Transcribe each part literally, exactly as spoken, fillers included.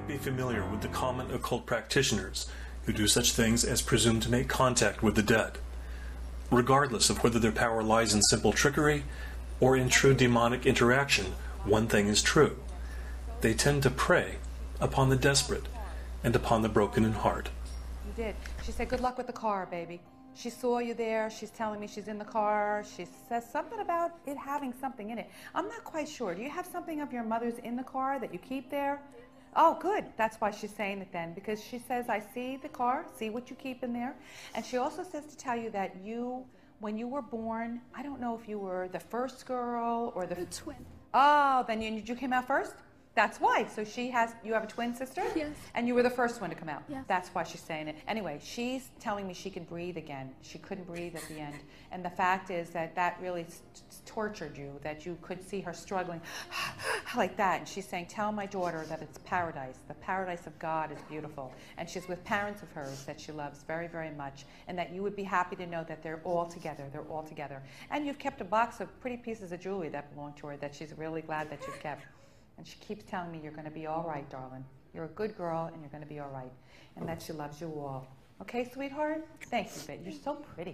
be familiar with the common occult practitioners who do such things as presume to make contact with the dead. Regardless of whether their power lies in simple trickery or in true demonic interaction, one thing is true. They tend to prey upon the desperate and upon the broken in heart. You did. She said, good luck with the car, baby. She saw you there. She's telling me she's in the car. She says something about it having something in it. I'm not quite sure. Do you have something of your mother's in the car that you keep there? Oh, good. That's why she's saying it then, because she says, I see the car, see what you keep in there. And she also says to tell you that you, when you were born, I don't know if you were the first girl or the... The twin. Oh, then you, you came out first? That's why. So she has, you have a twin sister? Yes. And you were the first one to come out? Yes. That's why she's saying it. Anyway, she's telling me she can breathe again. She couldn't breathe at the end. And the fact is that that really tortured you, that you could see her struggling like that. And she's saying, tell my daughter that it's paradise. The paradise of God is beautiful. And she's with parents of hers that she loves very, very much. And that you would be happy to know that they're all together. They're all together. And you've kept a box of pretty pieces of jewelry that belong to her that she's really glad that you've kept. And she keeps telling me you're going to be all right, darling. You're a good girl, and you're going to be all right. And that she loves you all. Okay, sweetheart? Thank you, babe. You're so pretty.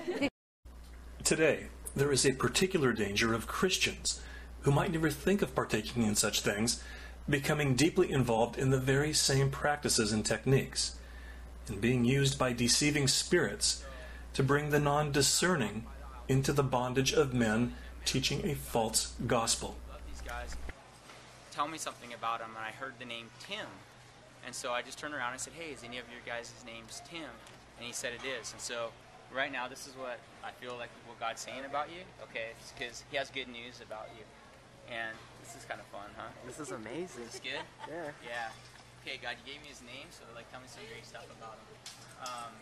Today, there is a particular danger of Christians who might never think of partaking in such things becoming deeply involved in the very same practices and techniques, and being used by deceiving spirits to bring the non-discerning into the bondage of men teaching a false gospel. These guys tell me something about him, and I heard the name Tim, and so I just turned around and said, hey, is any of your guys' names Tim? And he said it is. And so right now this is what I feel like what God's saying about you, okay? It's because he has good news about you, and this is kind of fun, huh? This is amazing. Is this good? Yeah. Yeah. Okay, God, you gave me his name, so like tell me some great stuff about him. Um,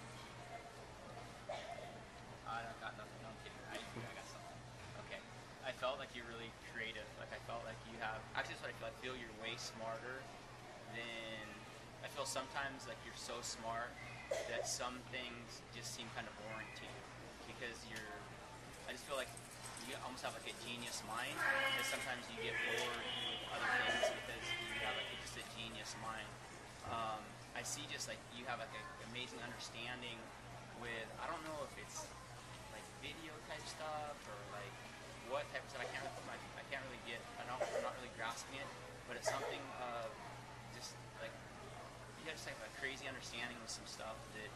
I don't got nothing. No, I'm kidding. I, I got something. Okay. I felt like you're really creative. Like I felt like you have. Actually, that's what I feel. I feel you're way smarter than. I feel sometimes like you're so smart that some things just seem kind of boring to you because you're. I just feel like you almost have like a genius mind. Because sometimes you get bored with other things because you have like just a genius mind. Um, I see just like you have like an amazing understanding with. I don't know if it's like video type stuff or like what type of stuff. I can't really put my, I can't really get, I don't, I'm not really grasping it, but it's something of just like, you have just like a crazy understanding with some stuff that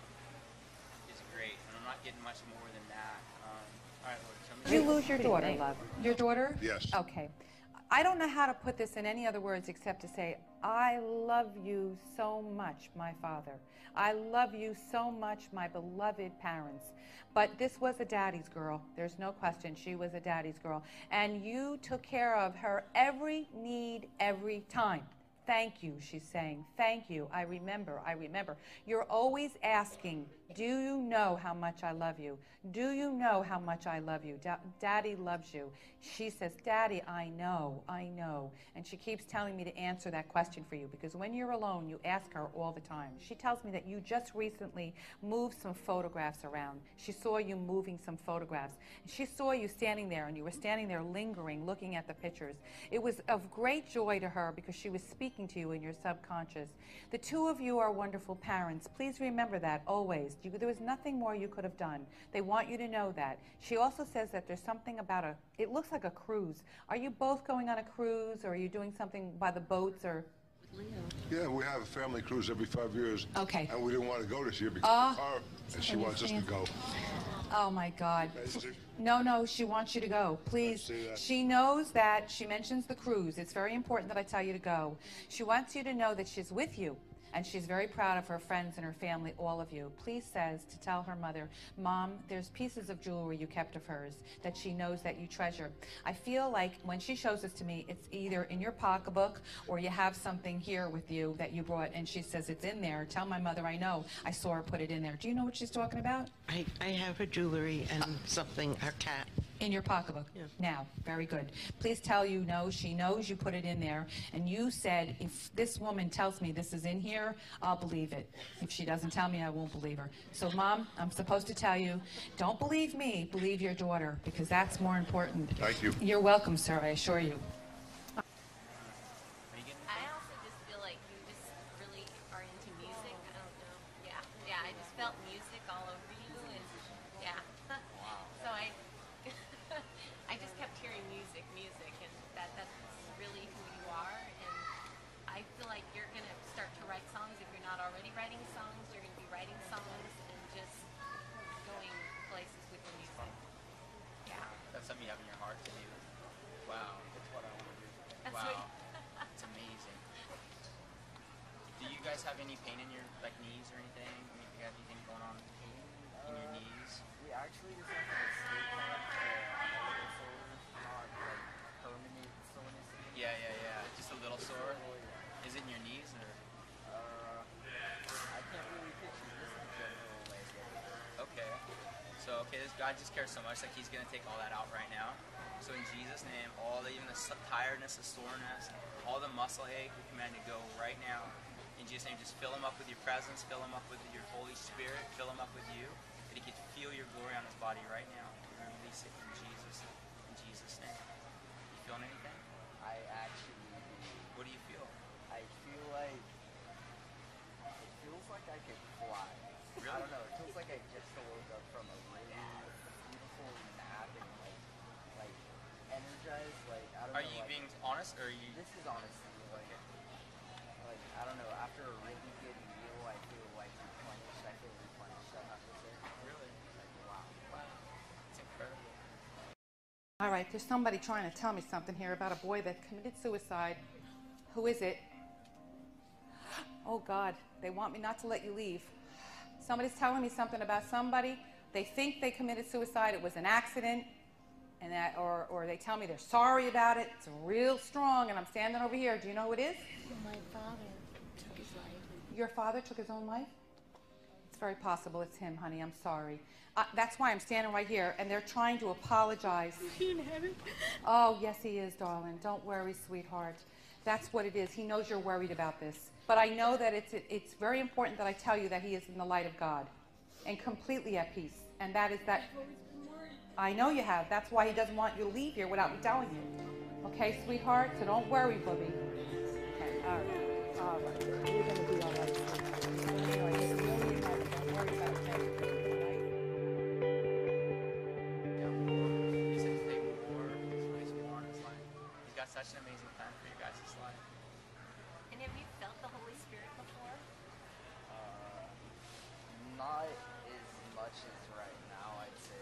is great, and I'm not getting much more than that. Um, all right, Lord, show me. Did you lose your daughter, love? Your daughter? Yes. Okay. I don't know how to put this in any other words except to say, I love you so much, my father. I love you so much, my beloved parents. But this was a daddy's girl. There's no question. She was a daddy's girl. And you took care of her every need, every time. Thank you, she's saying. Thank you. I remember. I remember. You're always asking, do you know how much I love you? Do you know how much I love you? Da- Daddy loves you. She says, Daddy, I know. I know. And she keeps telling me to answer that question for you because when you're alone, you ask her all the time. She tells me that you just recently moved some photographs around. She saw you moving some photographs. She saw you standing there, and you were standing there lingering, looking at the pictures. It was of great joy to her because she was speaking to you in your subconscious. The two of you are wonderful parents. Please remember that always. You, there was nothing more you could have done. They want you to know that. She also says that there's something about a, it looks like a cruise. Are you both going on a cruise, or are you doing something by the boats, or? Yeah, we have a family cruise every five years. Okay. And we didn't want to go this year because Uh, of the car, and she wants us to go. Oh my God. No, no, she wants you to go. Please. see that. She knows that. She mentions the cruise. It's very important that I tell you to go. She wants you to know that she's with you. And she's very proud of her friends and her family, all of you. Please says to tell her mother, Mom, there's pieces of jewelry you kept of hers that she knows that you treasure. I feel like when she shows this to me, it's either in your pocketbook or you have something here with you that you brought, and she says it's in there. Tell my mother I know. I saw her put it in there. Do you know what she's talking about? I, I have her jewelry and something, her cat. In your pocketbook? Yeah. Now, very good. Please tell you no, she knows you put it in there, and you said, if this woman tells me this is in here, I'll believe it. If she doesn't tell me, I won't believe her. So, Mom, I'm supposed to tell you, don't believe me, believe your daughter, because that's more important. Thank you. You're welcome, sir, I assure you. I also just feel like you just guys have any pain in your like knees or anything? I mean, do you have anything going on in your knees? We actually just went to the state camp and a little sore, not like permanent soreness. Yeah, yeah, yeah. Just a little sore. Is it in your knees or? Uh, I can't really picture just in general, like. Okay. So okay, this God just cares so much, like He's gonna take all that out right now. So in Jesus' name, all the even the tiredness, the soreness, all the muscle ache, we command to go right now. In Jesus' name, just fill Him up with your presence, fill Him up with your Holy Spirit, fill Him up with you, that He can feel your glory on His body right now. We're gonna release it in Jesus, in Jesus' name. You feeling anything? I actually. What do you feel? I feel like. It feels like I could fly. Really? I don't know. It feels like I just woke up from a really beautiful nap and like, like energized. Like I don't Are know. you like, being honest, or are you? This is honestly like, like I don't know. After a really good meal, I feel like replenished. I feel replenished. I have to say. Really? Like wow. Wow. It's incredible. All right, there's somebody trying to tell me something here about a boy that committed suicide. Who is it? Oh, God, they want me not to let you leave. Somebody's telling me something about somebody. They think they committed suicide. It was an accident. And that, or, or they tell me they're sorry about it. It's real strong, and I'm standing over here. Do you know who it is? My father took his life. Your father took his own life? It's very possible it's him, honey. I'm sorry. Uh, that's why I'm standing right here, and they're trying to apologize. Is he in heaven? Oh, yes, he is, darling. Don't worry, sweetheart. That's what it is. He knows you're worried about this. But I know that it's, it's very important that I tell you that he is in the light of God and completely at peace. And that is that. I know you have. That's why he doesn't want you to leave here without me telling you. Okay, sweetheart? So don't worry, Booby. Okay, all right. All right. You're going to be all right. Anyway, he's really in heaven. Don't worry about it. He said to take more, to place more in His life. He's got such an amazing plan for your guys' life. And have you felt the Holy Spirit before? Uh, not as much as right now, I'd say.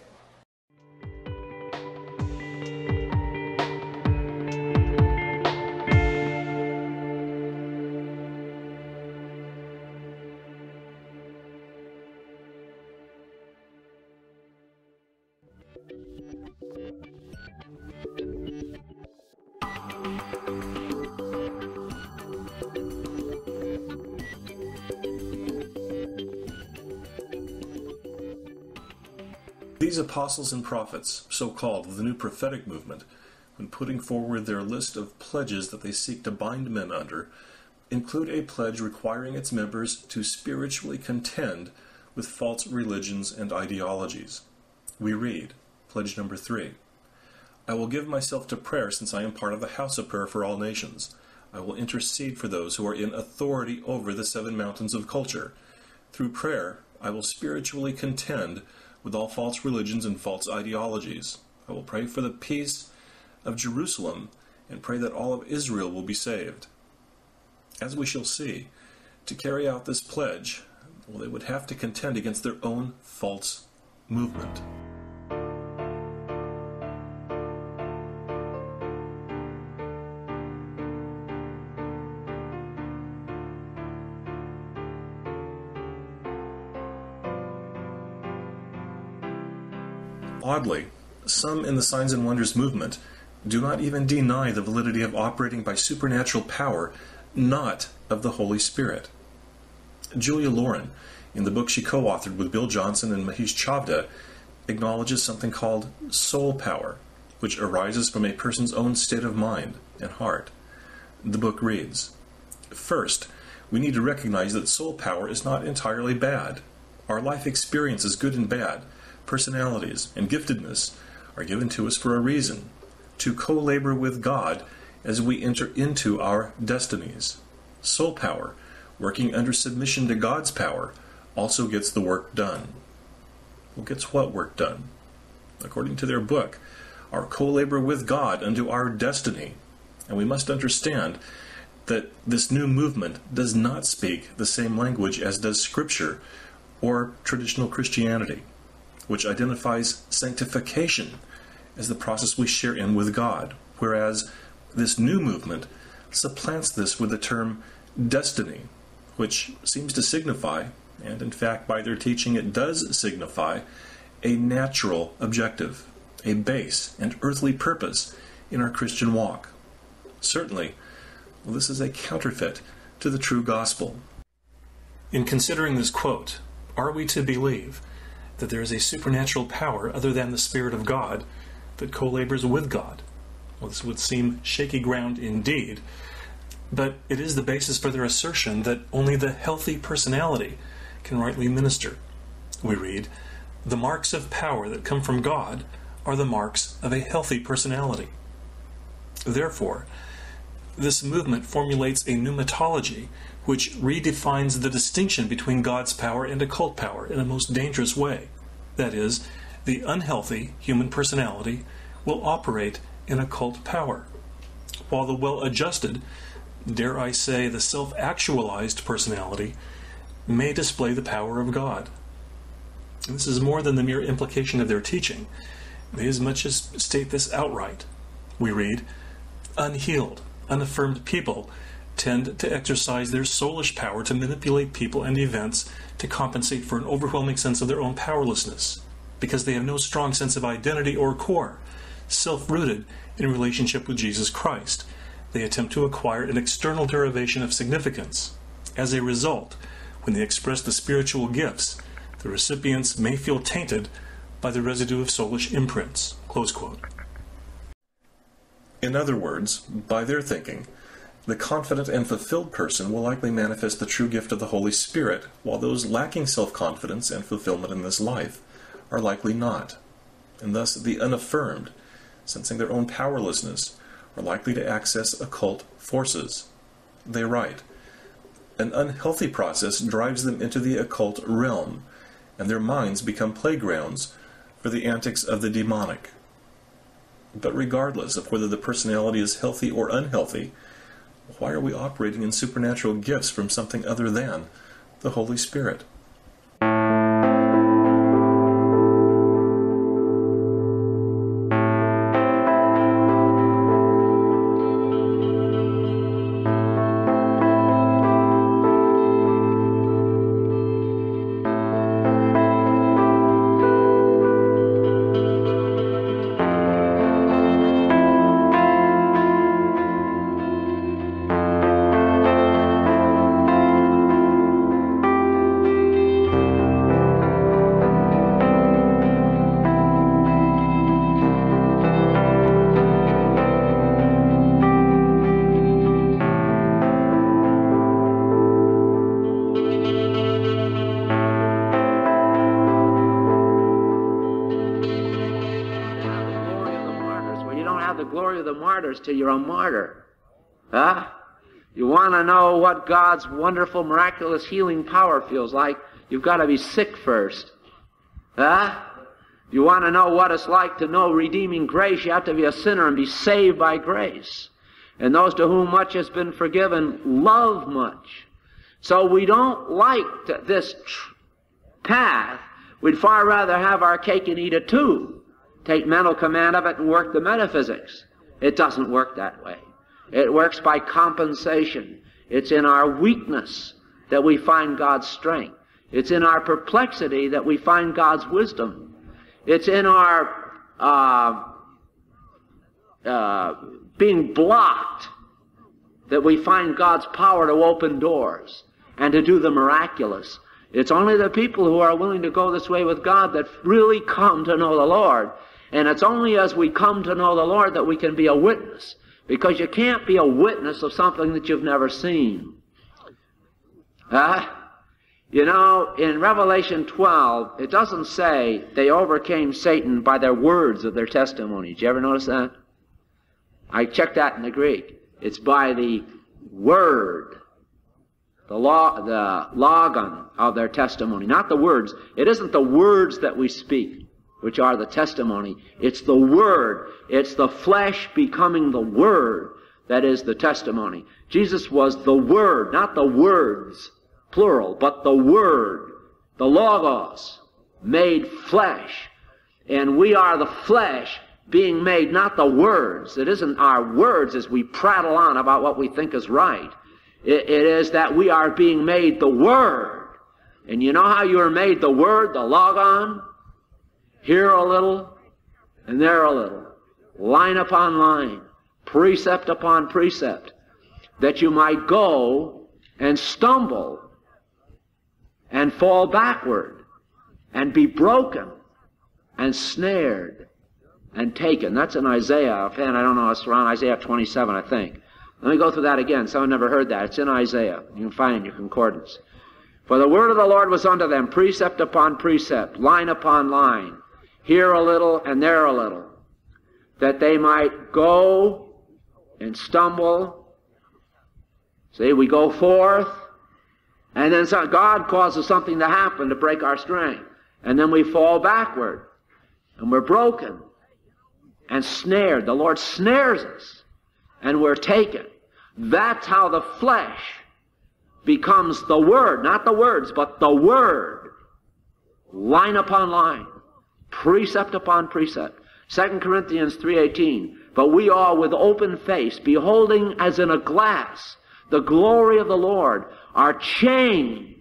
These apostles and prophets, so-called of the new prophetic movement, when putting forward their list of pledges that they seek to bind men under, include a pledge requiring its members to spiritually contend with false religions and ideologies. We read, pledge number three, I will give myself to prayer since I am part of the house of prayer for all nations. I will intercede for those who are in authority over the seven mountains of culture. Through prayer, I will spiritually contend with all false religions and false ideologies. I will pray for the peace of Jerusalem and pray that all of Israel will be saved. As we shall see, to carry out this pledge, well, they would have to contend against their own false movement. Oddly, some in the Signs and Wonders movement do not even deny the validity of operating by supernatural power, not of the Holy Spirit. Julia Lauren, in the book she co-authored with Bill Johnson and Mahesh Chavda, acknowledges something called soul power, which arises from a person's own state of mind and heart. The book reads, First, we need to recognize that soul power is not entirely bad. Our life experiences, good and bad, personalities, and giftedness are given to us for a reason, to co-labor with God as we enter into our destinies. Soul power, working under submission to God's power, also gets the work done. Well, gets what work done? According to their book, our co-labor with God unto our destiny. And we must understand that this new movement does not speak the same language as does Scripture or traditional Christianity, which identifies sanctification as the process we share in with God, whereas this new movement supplants this with the term destiny, which seems to signify, and in fact by their teaching it does signify, a natural objective, a base and earthly purpose in our Christian walk. Certainly, well, this is a counterfeit to the true gospel. In considering this quote, are we to believe that there is a supernatural power other than the Spirit of God that co-labors with God? Well, this would seem shaky ground indeed, but it is the basis for their assertion that only the healthy personality can rightly minister. We read, "The marks of power that come from God are the marks of a healthy personality." Therefore, this movement formulates a pneumatology which redefines the distinction between God's power and occult power in a most dangerous way. That is, the unhealthy human personality will operate in occult power, while the well-adjusted, dare I say the self-actualized personality, may display the power of God. And this is more than the mere implication of their teaching. They as much as state this outright. We read, "Unhealed, unaffirmed people tend to exercise their soulish power to manipulate people and events to compensate for an overwhelming sense of their own powerlessness, because they have no strong sense of identity or core, self-rooted in relationship with Jesus Christ. They attempt to acquire an external derivation of significance. As a result, when they express the spiritual gifts, the recipients may feel tainted by the residue of soulish imprints." Close quote. In other words, by their thinking, the confident and fulfilled person will likely manifest the true gift of the Holy Spirit, while those lacking self-confidence and fulfillment in this life are likely not. And thus the unaffirmed, sensing their own powerlessness, are likely to access occult forces. They write, "An unhealthy process drives them into the occult realm, and their minds become playgrounds for the antics of the demonic." But regardless of whether the personality is healthy or unhealthy, why are we operating in supernatural gifts from something other than the Holy Spirit? Till you're a martyr. Huh? You want to know what God's wonderful, miraculous healing power feels like, you've got to be sick first. Huh? You want to know what it's like to know redeeming grace, you have to be a sinner and be saved by grace. And those to whom much has been forgiven love much. So we don't like to, this tr- path. We'd far rather have our cake and eat it too. Take mental command of it and work the metaphysics. It doesn't work that way. It works by compensation. It's in our weakness that we find God's strength. It's in our perplexity that we find God's wisdom. It's in our uh, uh, being blocked that we find God's power to open doors and to do the miraculous. It's only the people who are willing to go this way with God that really come to know the Lord. And it's only as we come to know the Lord that we can be a witness. Because you can't be a witness of something that you've never seen. Uh, you know, in Revelation twelve, it doesn't say they overcame Satan by their words of their testimony. Did you ever notice that? I checked that in the Greek. It's by the word, the law, the logon of their testimony. Not the words. It isn't the words that we speak, which are the testimony. It's the Word. It's the flesh becoming the Word that is the testimony. Jesus was the Word, not the words, plural, but the Word, the Logos, made flesh. And we are the flesh being made, not the words. It isn't our words as we prattle on about what we think is right. It, it is that we are being made the Word. And you know how you are made the Word, the logon? Here a little, and there a little. Line upon line, precept upon precept. That you might go and stumble and fall backward and be broken and snared and taken. That's in Isaiah. Offhand, I don't know, it's around Isaiah twenty-seven, I think. Let me go through that again. Someone never heard that. It's in Isaiah. You can find it in your concordance. For the word of the Lord was unto them, precept upon precept, line upon line, here a little and there a little, that they might go and stumble. See, we go forth, and then so God causes something to happen to break our strength. And then we fall backward, and we're broken and snared. The Lord snares us, and we're taken. That's how the flesh becomes the Word, not the words, but the Word, line upon line, precept upon precept. Second Corinthians three eighteen, but we all with open face, beholding as in a glass the glory of the Lord, are changed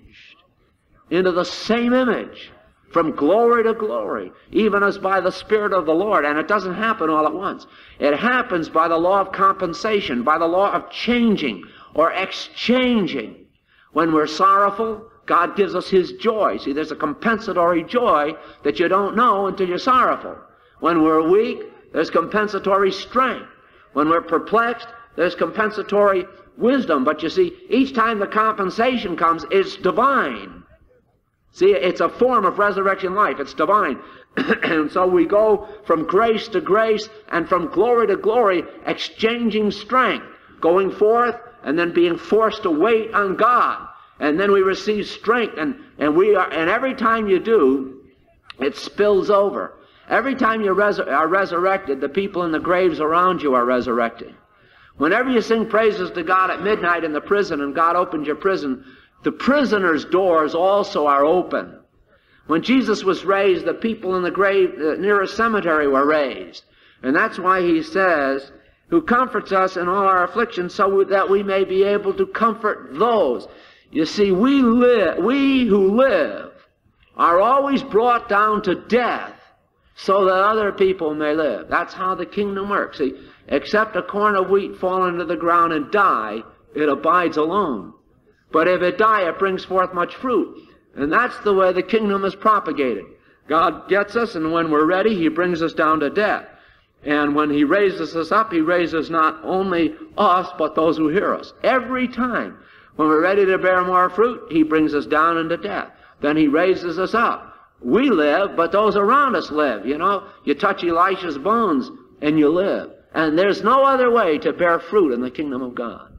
into the same image, from glory to glory, even as by the Spirit of the Lord. And it doesn't happen all at once. It happens by the law of compensation, by the law of changing or exchanging. When we're sorrowful, God gives us His joy. See, there's a compensatory joy that you don't know until you're sorrowful. When we're weak, there's compensatory strength. When we're perplexed, there's compensatory wisdom. But you see, each time the compensation comes, it's divine. See, it's a form of resurrection life. It's divine. And so we go from grace to grace and from glory to glory, exchanging strength, going forth and then being forced to wait on God. And then we receive strength, and, and we are, and every time you do, it spills over. Every time you res are resurrected, the people in the graves around you are resurrected. Whenever you sing praises to God at midnight in the prison and God opens your prison, the prisoner's doors also are open. When Jesus was raised, the people in the grave uh, near a cemetery were raised. And that's why He says, who comforts us in all our afflictions, so that we may be able to comfort those. You see, we live, we who live are always brought down to death so that other people may live. That's how the kingdom works. See, except a corn of wheat fall into the ground and die, it abides alone. But if it die, it brings forth much fruit. And that's the way the kingdom is propagated. God gets us, and when we're ready, He brings us down to death. And when He raises us up, He raises not only us, but those who hear us. Every time. When we're ready to bear more fruit, He brings us down into death. Then He raises us up. We live, but those around us live. You know, you touch Elisha's bones, and you live. And there's no other way to bear fruit in the kingdom of God.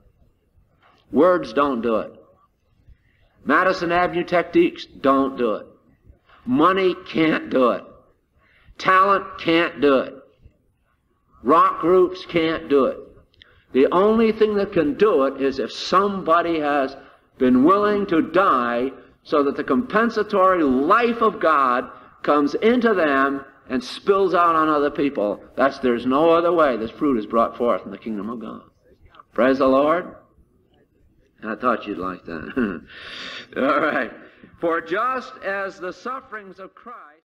Words don't do it. Madison Avenue techniques don't do it. Money can't do it. Talent can't do it. Rock groups can't do it. The only thing that can do it is if somebody has been willing to die so that the compensatory life of God comes into them and spills out on other people. That's, there's no other way this fruit is brought forth in the kingdom of God. Praise the Lord. I thought you'd like that. All right. For just as the sufferings of Christ...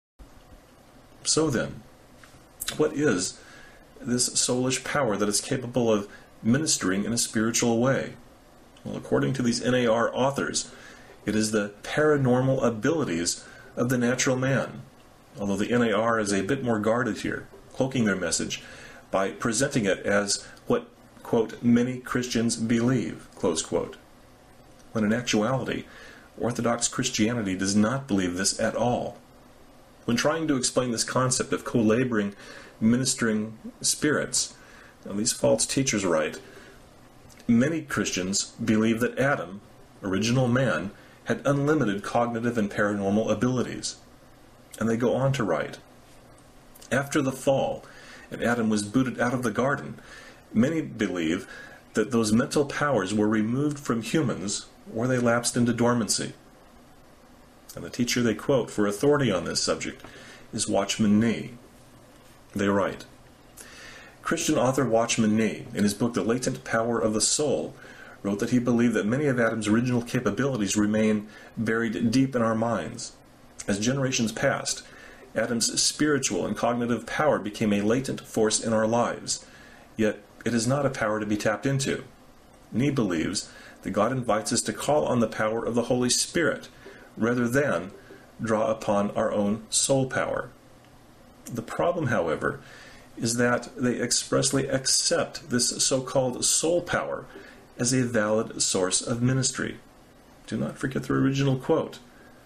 So then, what is this soulish power that is capable of ministering in a spiritual way? Well, according to these N A R authors, it is the paranormal abilities of the natural man. Although the N A R is a bit more guarded here, cloaking their message by presenting it as what, quote, many Christians believe, close quote. When in actuality, Orthodox Christianity does not believe this at all. When trying to explain this concept of co-laboring, ministering spirits, now these false teachers write, many Christians believe that Adam, original man, had unlimited cognitive and paranormal abilities. And they go on to write, after the fall, and Adam was booted out of the garden, many believe that those mental powers were removed from humans or they lapsed into dormancy. And the teacher they quote for authority on this subject is Watchman Nee. They write, Christian author Watchman Nee, in his book The Latent Power of the Soul, wrote that he believed that many of Adam's original capabilities remain buried deep in our minds. As generations passed, Adam's spiritual and cognitive power became a latent force in our lives, yet it is not a power to be tapped into. Nee believes that God invites us to call on the power of the Holy Spirit rather than draw upon our own soul power. The problem, however, is that they expressly accept this so-called soul power as a valid source of ministry. Do not forget the original quote.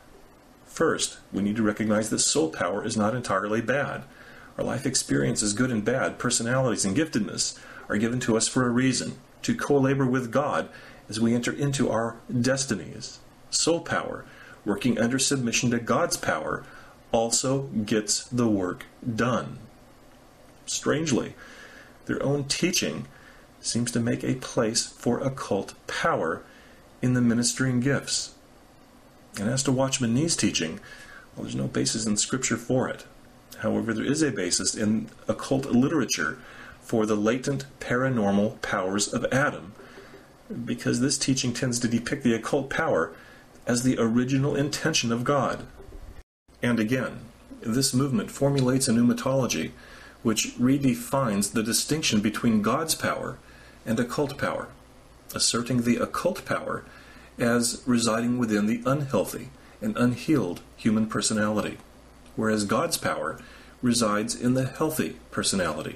First, we need to recognize that soul power is not entirely bad. Our life experiences, good and bad, personalities and giftedness, are given to us for a reason, to co-labor with God as we enter into our destinies. Soul power, working under submission to God's power, also gets the work done. Strangely, their own teaching seems to make a place for occult power in the ministering gifts. And as to Watchman Nee's teaching, well, there's no basis in Scripture for it. However, there is a basis in occult literature for the latent paranormal powers of Adam, because this teaching tends to depict the occult power as the original intention of God. And again, this movement formulates a pneumatology which redefines the distinction between God's power and occult power, asserting the occult power as residing within the unhealthy and unhealed human personality, whereas God's power resides in the healthy personality.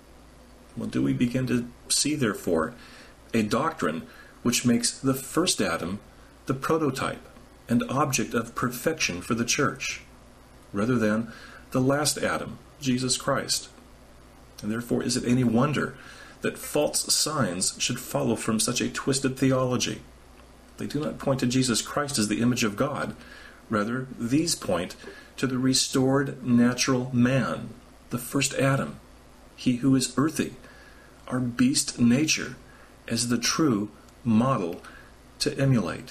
Well, do we begin to see, therefore, a doctrine which makes the first Adam the prototype and object of perfection for the church, rather than the last Adam, Jesus Christ? And therefore, is it any wonder that false signs should follow from such a twisted theology? They do not point to Jesus Christ as the image of God. Rather, these point to the restored natural man, the first Adam, he who is earthy, our beast nature, as the true model to emulate.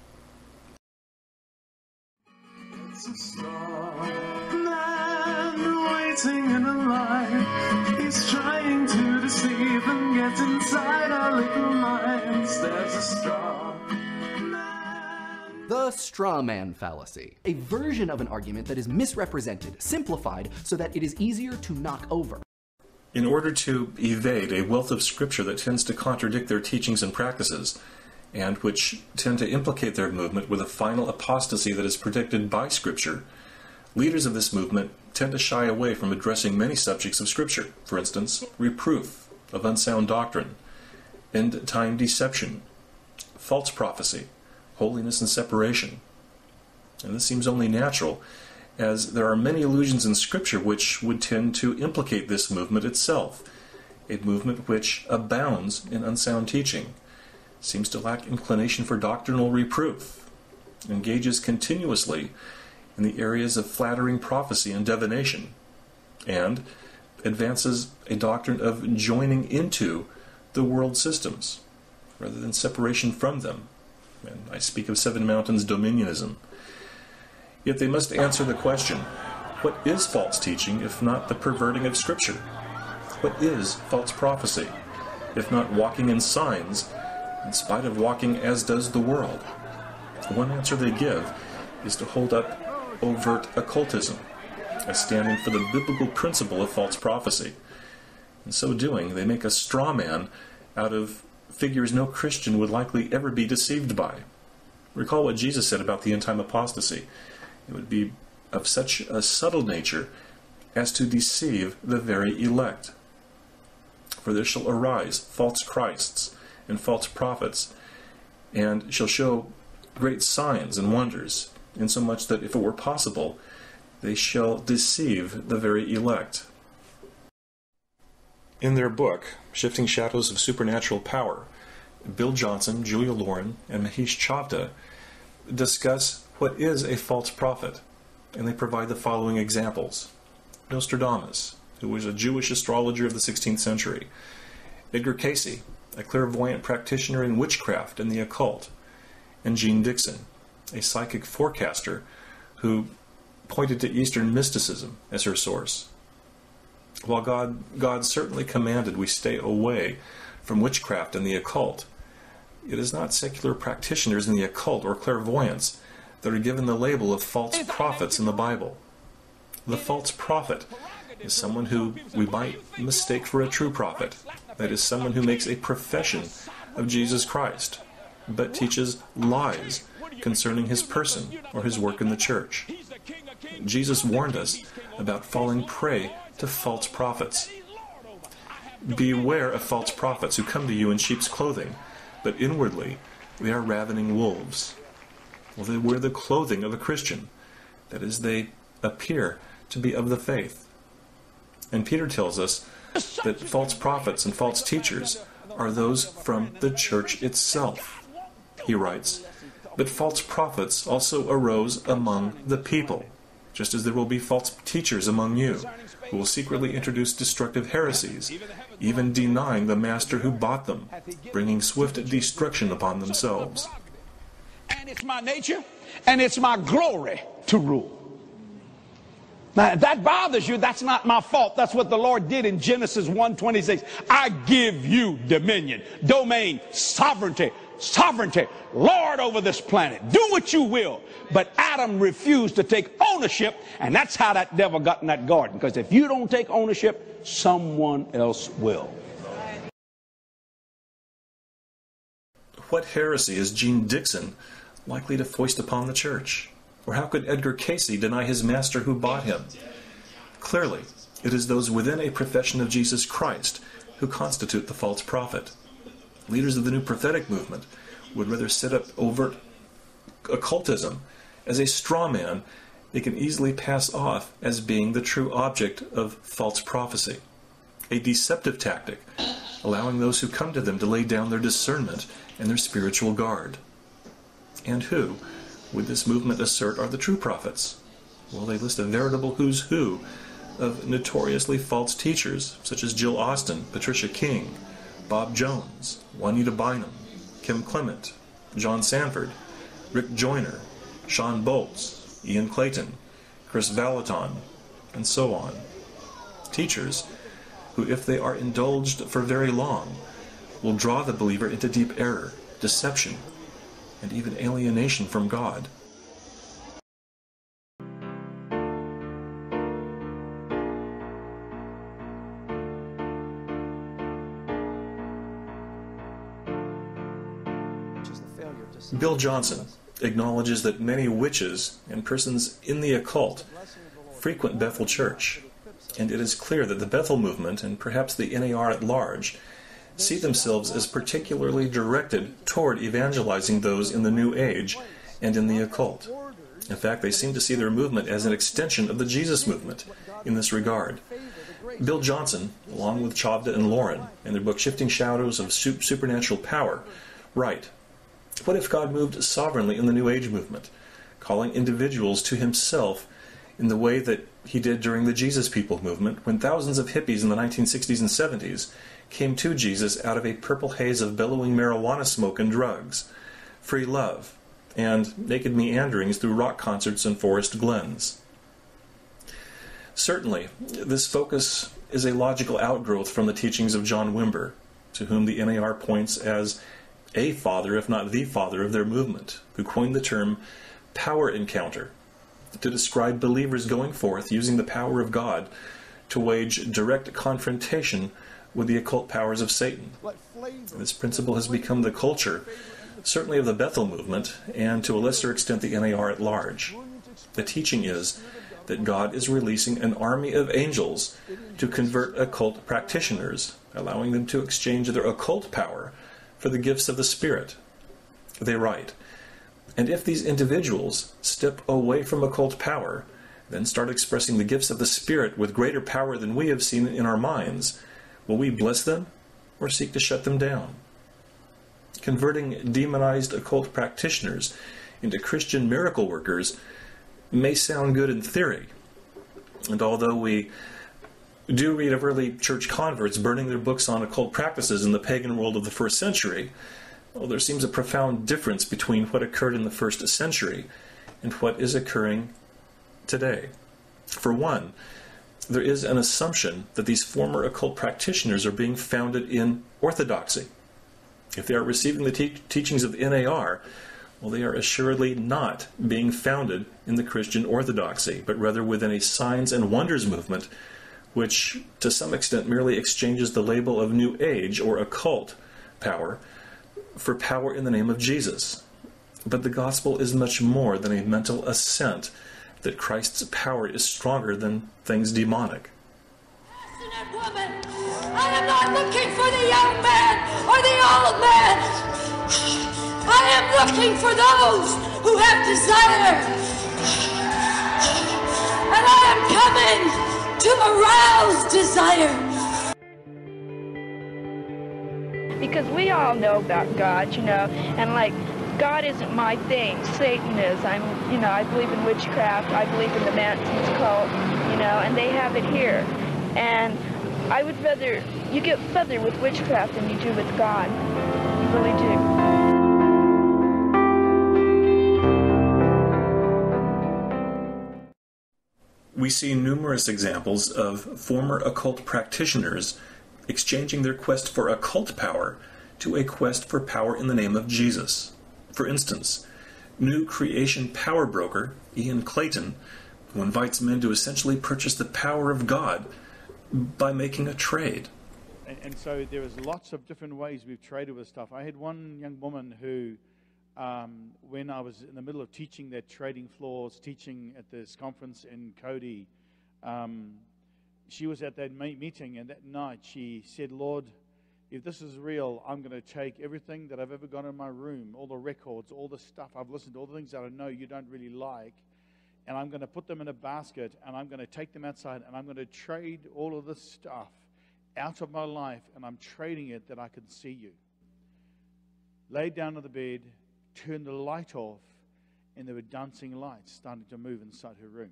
It's a strong man waiting in a line. He's trying to deceive and get inside our little minds. There's a strong man. The straw man fallacy, a version of an argument that is misrepresented, simplified, so that it is easier to knock over. In order to evade a wealth of Scripture that tends to contradict their teachings and practices, and which tend to implicate their movement with a final apostasy that is predicted by Scripture, leaders of this movement tend to shy away from addressing many subjects of Scripture. For instance, reproof of unsound doctrine, end-time deception, false prophecy, holiness and separation. And this seems only natural, as there are many allusions in Scripture which would tend to implicate this movement itself, a movement which abounds in unsound teaching, seems to lack inclination for doctrinal reproof, engages continuously in the areas of flattering prophecy and divination, and advances a doctrine of joining into the world systems rather than separation from them. And I speak of Seven Mountains dominionism. Yet they must answer the question, what is false teaching if not the perverting of Scripture? What is false prophecy if not walking in signs in spite of walking as does the world? One answer they give is to hold up overt occultism as standing for the biblical principle of false prophecy. In so doing, they make a straw man out of figures no Christian would likely ever be deceived by. Recall what Jesus said about the end-time apostasy. It would be of such a subtle nature as to deceive the very elect. For there shall arise false Christs and false prophets, and shall show great signs and wonders, insomuch that if it were possible, they shall deceive the very elect. In their book, Shifting Shadows of Supernatural Power, Bill Johnson, Julia Lauren, and Mahesh Chavda discuss what is a false prophet, and they provide the following examples. Nostradamus, who was a Jewish astrologer of the sixteenth century. Edgar Cayce, a clairvoyant practitioner in witchcraft and the occult. And Jean Dixon, a psychic forecaster who pointed to Eastern mysticism as her source. While God, God certainly commanded we stay away from witchcraft and the occult, It is not secular practitioners in the occult or clairvoyance that are given the label of false prophets in the Bible. The false prophet is someone who we might mistake for a true prophet. That is, someone who makes a profession of Jesus Christ, but teaches lies concerning his person or his work in the church. Jesus warned us about falling prey to false prophets. Beware of false prophets who come to you in sheep's clothing, but inwardly they are ravening wolves. Well, they wear the clothing of a Christian. That is, they appear to be of the faith. And Peter tells us that false prophets and false teachers are those from the church itself. He writes, "But false prophets also arose among the people, just as there will be false teachers among you, who will secretly introduce destructive heresies, even denying the master who bought them, bringing swift destruction upon themselves." And it's my nature, and it's my glory to rule. Now, if that bothers you, that's not my fault. That's what the Lord did in Genesis one twenty-six. I give you dominion, domain, sovereignty, sovereignty, Lord over this planet. Do what you will. But Adam refused to take ownership, and that's how that devil got in that garden. Because if you don't take ownership, someone else will. What heresy is Gene Dixon likely to foist upon the church? Or how could Edgar Casey deny his master who bought him? Clearly, it is those within a profession of Jesus Christ who constitute the false prophet. Leaders of the new prophetic movement would rather set up overt occultism as a straw man they can easily pass off as being the true object of false prophecy, a deceptive tactic, allowing those who come to them to lay down their discernment and their spiritual guard. And who would this movement assert are the true prophets? Well, they list a veritable who's who of notoriously false teachers, such as Jill Austin, Patricia King, Bob Jones, Juanita Bynum, Kim Clement, John Sanford, Rick Joyner, Sean Boltz, Ian Clayton, Chris Valaton, and so on. Teachers who, if they are indulged for very long, will draw the believer into deep error, deception, and even alienation from God. Bill Johnson acknowledges that many witches and persons in the occult frequent Bethel Church, and it is clear that the Bethel movement, and perhaps the N A R at large, see themselves as particularly directed toward evangelizing those in the New Age and in the occult. In fact, they seem to see their movement as an extension of the Jesus movement in this regard. Bill Johnson, along with Chavda and Lauren, in their book Shifting Shadows of Supernatural Power, write, "What if God moved sovereignly in the New Age movement, calling individuals to himself in the way that he did during the Jesus People movement, when thousands of hippies in the nineteen sixties and seventies came to Jesus out of a purple haze of bellowing marijuana smoke and drugs, free love, and naked meanderings through rock concerts and forest glens?" Certainly, this focus is a logical outgrowth from the teachings of John Wimber, to whom the N A R points as a father, if not the father, of their movement, who coined the term power encounter to describe believers going forth using the power of God to wage direct confrontation with the occult powers of Satan. This principle has become the culture, certainly of the Bethel movement, and to a lesser extent the N A R at large. The teaching is that God is releasing an army of angels to convert occult practitioners, allowing them to exchange their occult power for the gifts of the Spirit. They write, "And if these individuals step away from occult power, then start expressing the gifts of the Spirit with greater power than we have seen in our minds, will we bless them or seek to shut them down?" Converting demonized occult practitioners into Christian miracle workers may sound good in theory, and although we do read of early church converts burning their books on occult practices in the pagan world of the first century, well, there seems a profound difference between what occurred in the first century and what is occurring today. For one, there is an assumption that these former occult practitioners are being founded in orthodoxy. If they are receiving the te- teachings of N A R, well, they are assuredly not being founded in the Christian orthodoxy, but rather within a signs and wonders movement, which to some extent merely exchanges the label of New Age or occult power for power in the name of Jesus. But the gospel is much more than a mental assent that Christ's power is stronger than things demonic. Passionate woman, I am not looking for the young man or the old man. I am looking for those who have desire. And I am coming to arouse desire. Because we all know about God, you know, and like, God isn't my thing. Satan is. I'm, you know, I believe in witchcraft. I believe in the Manson's cult, you know, and they have it here. And I would rather, you get further with witchcraft than you do with God. You really do. We see numerous examples of former occult practitioners exchanging their quest for occult power to a quest for power in the name of Jesus. For instance, new creation power broker Ian Clayton, who invites men to essentially purchase the power of God by making a trade. And, and so there is lots of different ways we've traded with stuff. I had one young woman who, um, when I was in the middle of teaching their trading floors, teaching at this conference in Cody, um, she was at that meeting, and that night she said, Lord, if this is real, I'm going to take everything that I've ever got in my room, all the records, all the stuff I've listened to, all the things that I know you don't really like, and I'm going to put them in a basket, and I'm going to take them outside, and I'm going to trade all of this stuff out of my life, and I'm trading it that I can see you. Laid down on the bed, turned the light off, and there were dancing lights starting to move inside her room.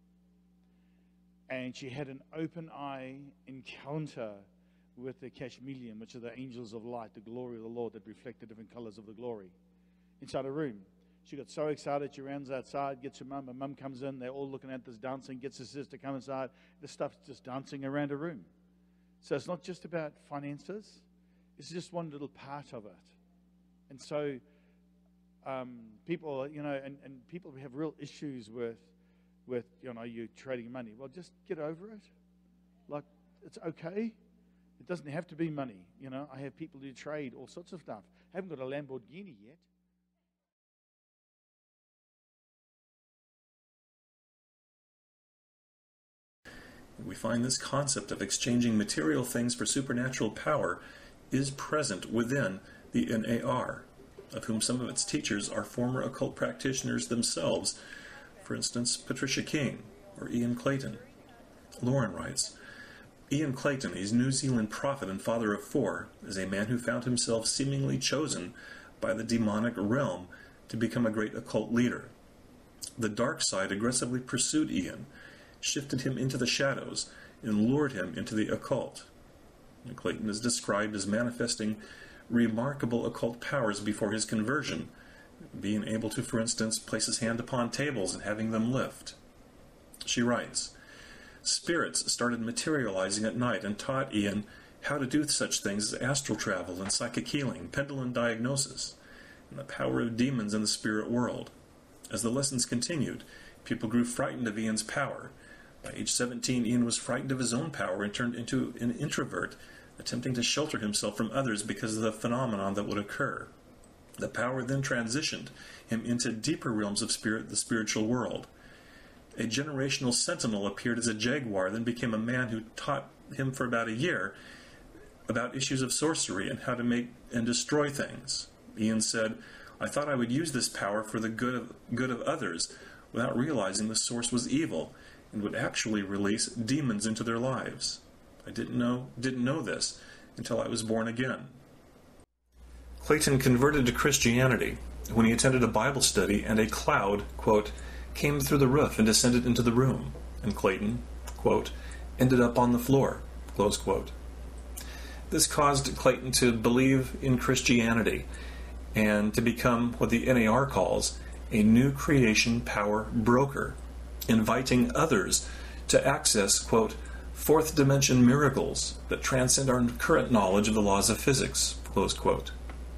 And she had an open eye encounter with the Kashmilian, which are the angels of light, the glory of the Lord that reflect the different colors of the glory, inside a room. She got so excited, she runs outside, gets her mum, her mum comes in, they're all looking at this dancing, gets her sister to come inside, the stuff's just dancing around a room. So it's not just about finances, it's just one little part of it. And so um, people, you know, and, and people have real issues with, with, you know, you trading money. Well, just get over it. Like, it's okay. It doesn't have to be money, you know. I have people who trade all sorts of stuff. I haven't got a Lamborghini yet. We find this concept of exchanging material things for supernatural power is present within the N A R, of whom some of its teachers are former occult practitioners themselves. For instance, Patricia King or Ian Clayton. Lauren writes, Ian Clayton, a New Zealand prophet and father of four, is a man who found himself seemingly chosen by the demonic realm to become a great occult leader. The dark side aggressively pursued Ian, shifted him into the shadows, and lured him into the occult. And Clayton is described as manifesting remarkable occult powers before his conversion, being able to, for instance, place his hand upon tables and having them lift. She writes, Spirits started materializing at night and taught Ian how to do such things as astral travel and psychic healing, pendulum diagnosis, and the power of demons in the spirit world. As the lessons continued, people grew frightened of Ian's power. By age seventeen, Ian was frightened of his own power and turned into an introvert, attempting to shelter himself from others because of the phenomenon that would occur. The power then transitioned him into deeper realms of spirit, the spiritual world. A generational sentinel appeared as a jaguar, then became a man who taught him for about a year about issues of sorcery and how to make and destroy things. Ian said, I thought I would use this power for the good of, good of others without realizing the source was evil and would actually release demons into their lives. I didn't know, didn't know this until I was born again. Clayton converted to Christianity when he attended a Bible study and a cloud, quote, came through the roof and descended into the room, and Clayton, quote, ended up on the floor, close quote. This caused Clayton to believe in Christianity and to become what the N A R calls a new creation power broker, inviting others to access, quote, fourth dimension miracles that transcend our current knowledge of the laws of physics, close quote.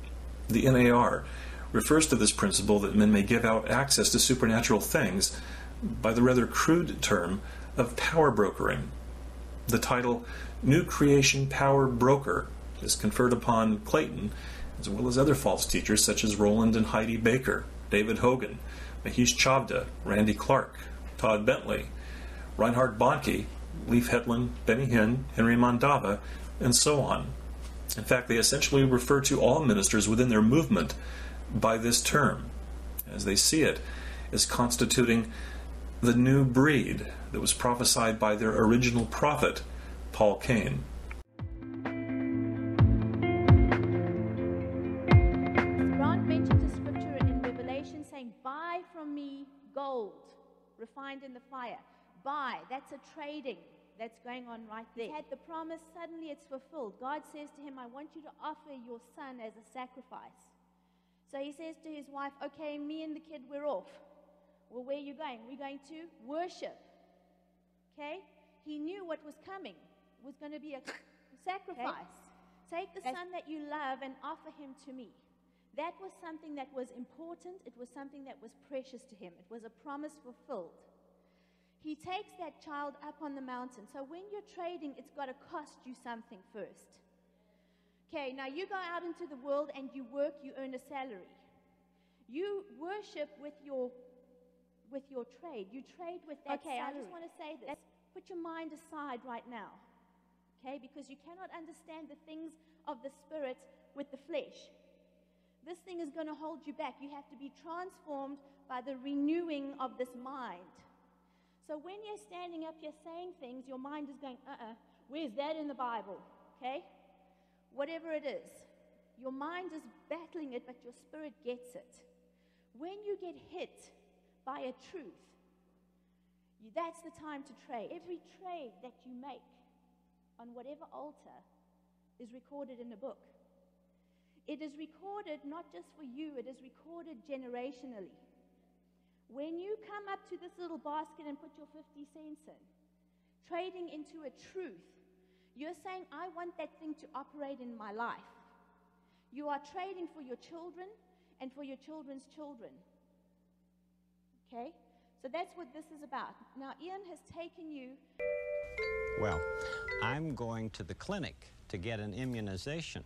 The N A R refers to this principle that men may give out access to supernatural things by the rather crude term of power brokering. The title New Creation Power Broker is conferred upon Clayton, as well as other false teachers such as Roland and Heidi Baker, David Hogan, Mahesh Chavda, Randy Clark, Todd Bentley, Reinhard Bonnke, Leif Hetland, Benny Hinn, Henry Mandava, and so on. In fact, they essentially refer to all ministers within their movement by this term, as they see it as constituting the new breed that was prophesied by their original prophet, Paul Cain. Grant mentions a scripture in Revelation saying, "Buy from me gold, refined in the fire." Buy, that's a trading that's going on right there. He had the promise, suddenly it's fulfilled. God says to him, "I want you to offer your son as a sacrifice." So he says to his wife, "Okay, me and the kid, we're off." Well, where are you going? We're going to worship. Okay? He knew what was coming. It was going to be a sacrifice. Okay? Take the son that you love and offer him to me. That was something that was important. It was something that was precious to him. It was a promise fulfilled. He takes that child up on the mountain. So when you're trading, it's got to cost you something first. Okay, now you go out into the world and you work, you earn a salary. You worship with your with your trade. You trade with that okay, salary. I just want to say this. Put your mind aside right now. Okay, because you cannot understand the things of the Spirit with the flesh. This thing is going to hold you back. You have to be transformed by the renewing of this mind. So when you're standing up here saying things, your mind is going, uh-uh, where's that in the Bible? Okay? Whatever it is. Your mind is battling it, but your spirit gets it. When you get hit by a truth, you, that's the time to trade. Every trade that you make on whatever altar is recorded in a book. It is recorded not just for you, it is recorded generationally. When you come up to this little basket and put your fifty cents in, trading into a truth, you're saying, I want that thing to operate in my life. You are trading for your children and for your children's children. Okay? So that's what this is about. Now, Ian has taken you... Well, I'm going to the clinic to get an immunization.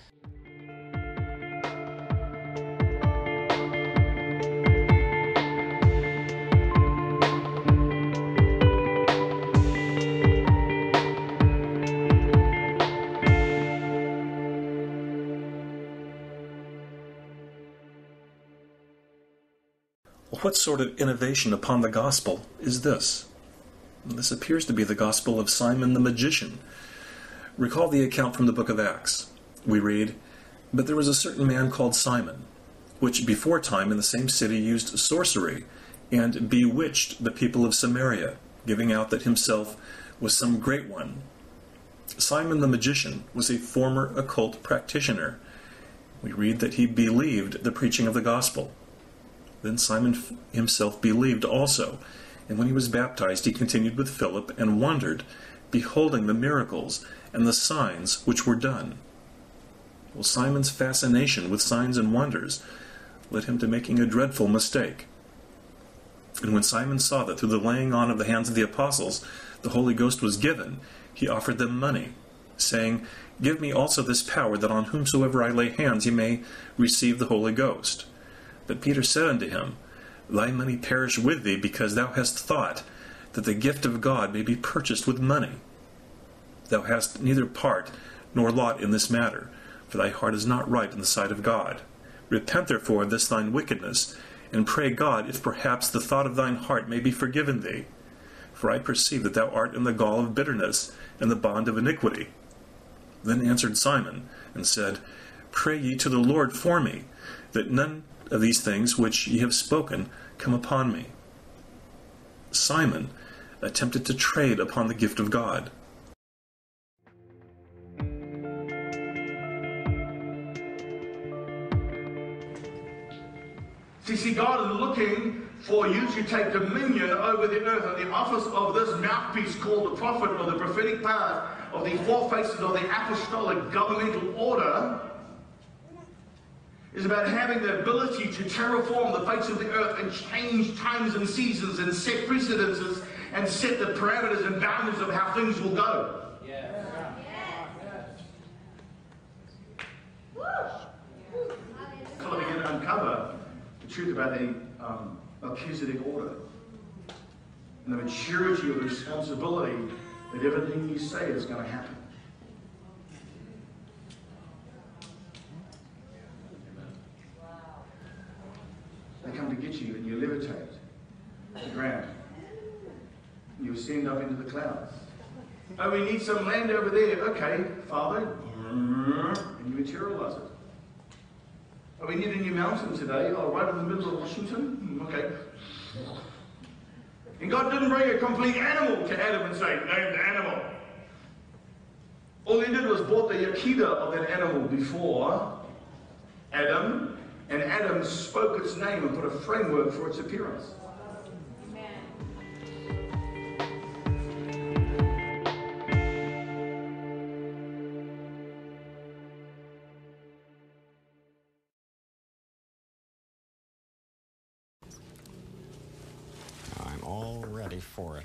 What sort of innovation upon the gospel is this? This appears to be the gospel of Simon the magician. Recall the account from the book of Acts. We read, "But there was a certain man called Simon, which before time in the same city used sorcery, and bewitched the people of Samaria, giving out that himself was some great one." Simon the magician was a former occult practitioner. We read that he believed the preaching of the gospel. Then Simon himself believed also, and when he was baptized he continued with Philip and wondered, beholding the miracles and the signs which were done. Well, Simon's fascination with signs and wonders led him to making a dreadful mistake. And when Simon saw that through the laying on of the hands of the apostles the Holy Ghost was given, he offered them money, saying, "Give me also this power, that on whomsoever I lay hands he may receive the Holy Ghost." But Peter said unto him, "Thy money perish with thee, because thou hast thought that the gift of God may be purchased with money. Thou hast neither part nor lot in this matter, for thy heart is not right in the sight of God. Repent therefore of this thine wickedness, and pray God, if perhaps the thought of thine heart may be forgiven thee. For I perceive that thou art in the gall of bitterness, and the bond of iniquity." Then answered Simon, and said, "Pray ye to the Lord for me, that none of these things which ye have spoken come upon me." Simon attempted to trade upon the gift of God. See, see, God is looking for you to take dominion over the earth, and the office of this mouthpiece called the prophet, or the prophetic part of the four faces of the apostolic governmental order, is about having the ability to terraform the face of the earth and change times and seasons and set precedences and set the parameters and boundaries of how things will go. Until I begin to uncover the truth about the um, Melchizedek order and the maturity of the responsibility that everything you say is going to happen. They come to get you and you levitate the ground. You ascend up into the clouds. Oh, we need some land over there. Okay, Father. And you materialize it. Oh, we need a new mountain today. Oh, right in the middle of Washington? Okay. And God didn't bring a complete animal to Adam and say, name the animal. All he did was brought the Yakida of that animal before Adam, and Adam spoke its name and put a framework for its appearance. I'm all ready for it.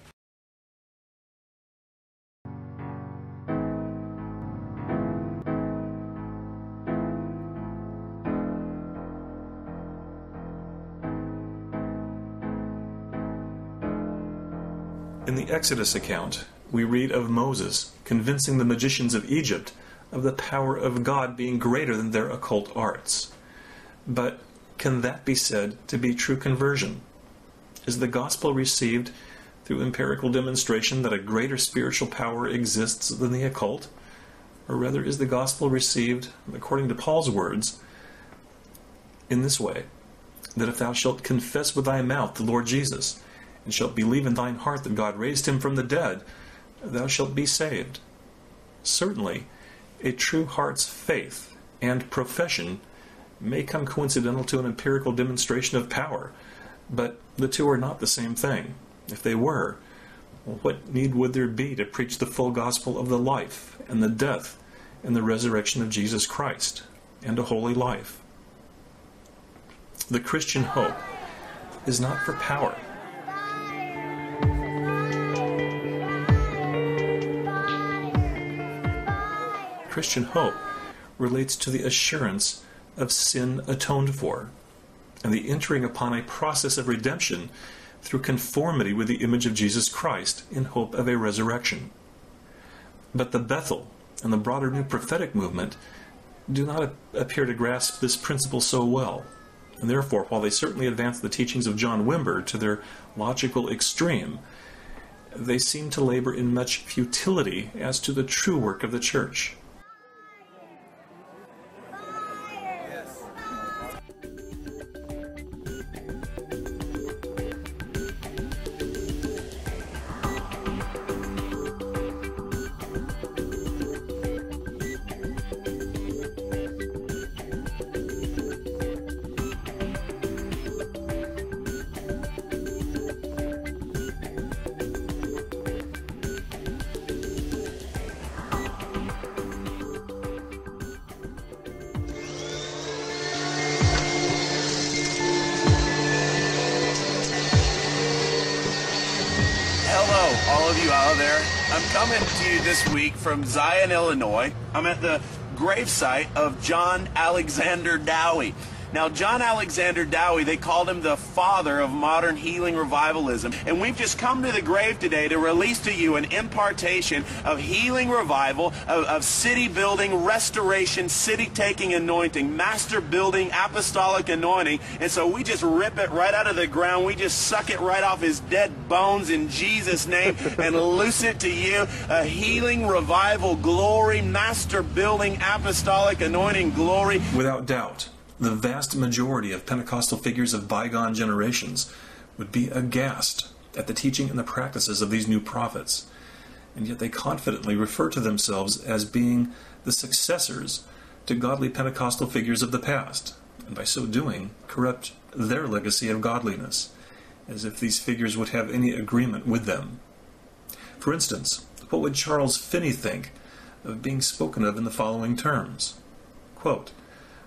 In the Exodus account, we read of Moses convincing the magicians of Egypt of the power of God being greater than their occult arts. But can that be said to be true conversion? Is the gospel received through empirical demonstration that a greater spiritual power exists than the occult? Or rather, is the gospel received, according to Paul's words, in this way, that if thou shalt confess with thy mouth the Lord Jesus, and shalt believe in thine heart that God raised him from the dead, thou shalt be saved? Certainly, a true heart's faith and profession may come coincidental to an empirical demonstration of power, but the two are not the same thing. If they were, well, what need would there be to preach the full gospel of the life and the death and the resurrection of Jesus Christ and a holy life? The Christian hope is not for power. Christian hope relates to the assurance of sin atoned for, and the entering upon a process of redemption through conformity with the image of Jesus Christ in hope of a resurrection. But the Bethel and the broader new prophetic movement do not appear to grasp this principle so well, and therefore, while they certainly advance the teachings of John Wimber to their logical extreme, they seem to labor in much futility as to the true work of the church. All of you out there, I'm coming to you this week from Zion, Illinois. I'm at the gravesite of John Alexander Dowie. Now, John Alexander Dowie, they called him the father of modern healing revivalism. And we've just come to the grave today to release to you an impartation of healing revival, of, of city building, restoration, city taking anointing, master building, apostolic anointing. And so we just rip it right out of the ground. We just suck it right off his dead bones in Jesus' name and loose it to you. A healing revival glory, master building, apostolic anointing glory. Without doubt, the vast majority of Pentecostal figures of bygone generations would be aghast at the teaching and the practices of these new prophets, and yet they confidently refer to themselves as being the successors to godly Pentecostal figures of the past, and by so doing corrupt their legacy of godliness, as if these figures would have any agreement with them. For instance, what would Charles Finney think of being spoken of in the following terms? Quote,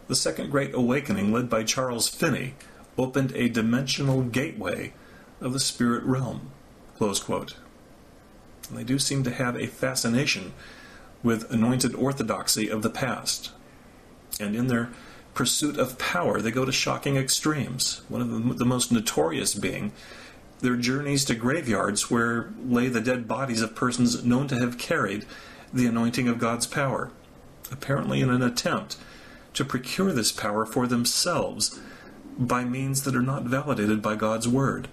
The Second Great Awakening, led by Charles Finney, opened a dimensional gateway of the spirit realm. Close quote. And they do seem to have a fascination with anointed orthodoxy of the past. And in their pursuit of power, they go to shocking extremes, one of the, the most notorious being their journeys to graveyards where lay the dead bodies of persons known to have carried the anointing of God's power, apparently in an attempt to procure this power for themselves by means that are not validated by God's word.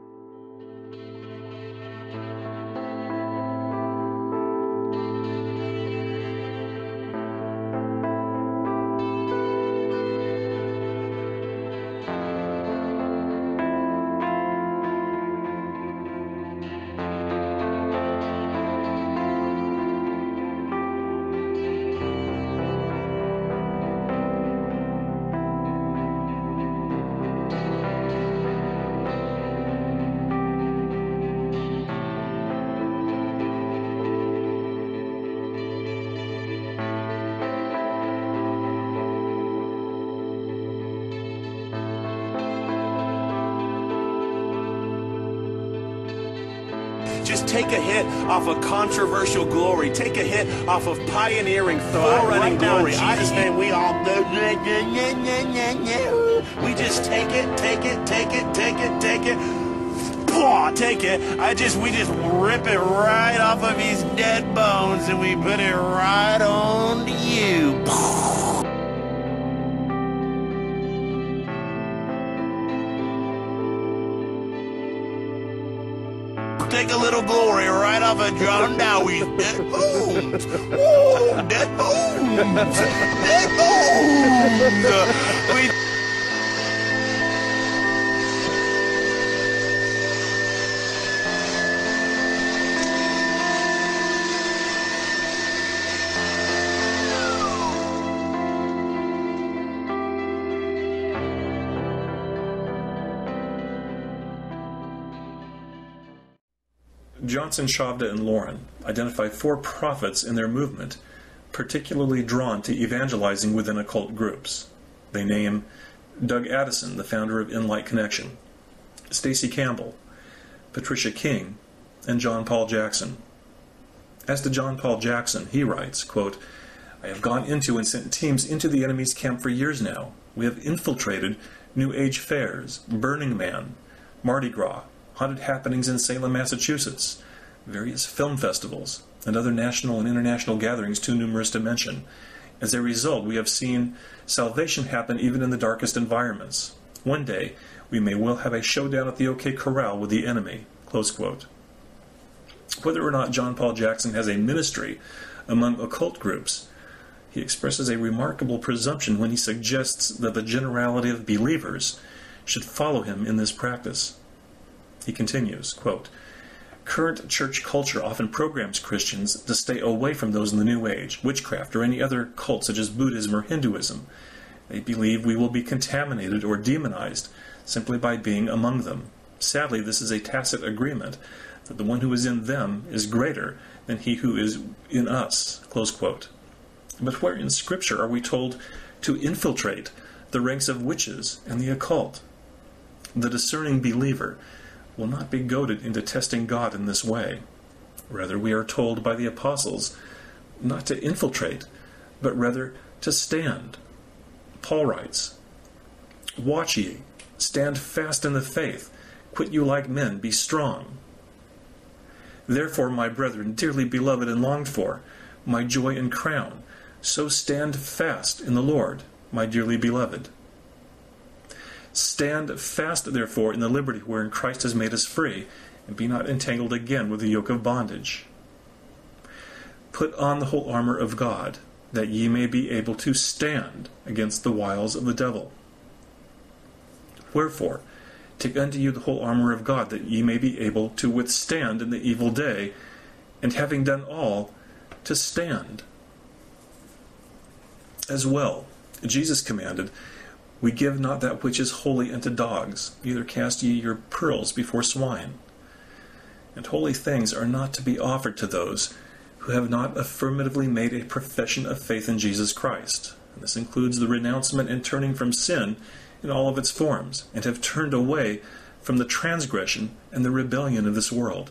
Just take a hit off of controversial glory. Take a hit off of pioneering, forerunning right now, glory. in I Jesus' just name, we all do. We just take it, take it, take it, take it, take it. Pwah, take it. I just, we just rip it right off of his dead bones and we put it right on to you. Take a little glory right off of John Dowie's dead bones. Ooh, dead bones. Dead bones. We Johnson, Shavda, and Lauren identify four prophets in their movement, particularly drawn to evangelizing within occult groups. They name Doug Addison, the founder of Enlight Connection, Stacy Campbell, Patricia King, and John Paul Jackson. As to John Paul Jackson, he writes, quote, I have gone into and sent teams into the enemy's camp for years now. We have infiltrated New Age fairs, Burning Man, Mardi Gras, haunted happenings in Salem, Massachusetts, various film festivals, and other national and international gatherings too numerous to mention. As a result, we have seen salvation happen even in the darkest environments. One day, we may well have a showdown at the OK Corral with the enemy. Close quote. Whether or not John Paul Jackson has a ministry among occult groups, he expresses a remarkable presumption when he suggests that the generality of believers should follow him in this practice. He continues, quote, current church culture often programs Christians to stay away from those in the New Age, witchcraft, or any other cult such as Buddhism or Hinduism. They believe we will be contaminated or demonized simply by being among them. Sadly, this is a tacit agreement that the one who is in them is greater than he who is in us. Close quote. But where in Scripture are we told to infiltrate the ranks of witches and the occult? The discerning believer will not be goaded into testing God in this way. Rather, we are told by the apostles not to infiltrate, but rather to stand. Paul writes, watch ye, stand fast in the faith, quit you like men, be strong. Therefore, my brethren, dearly beloved and longed for, my joy and crown, so stand fast in the Lord, my dearly beloved. Stand fast, therefore, in the liberty wherein Christ has made us free, and be not entangled again with the yoke of bondage. Put on the whole armor of God, that ye may be able to stand against the wiles of the devil. Wherefore, take unto you the whole armor of God, that ye may be able to withstand in the evil day, and having done all, to stand. As well, Jesus commanded, we give not that which is holy unto dogs, neither cast ye your pearls before swine. And holy things are not to be offered to those who have not affirmatively made a profession of faith in Jesus Christ. And this includes the renouncement and turning from sin in all of its forms, and have turned away from the transgression and the rebellion of this world.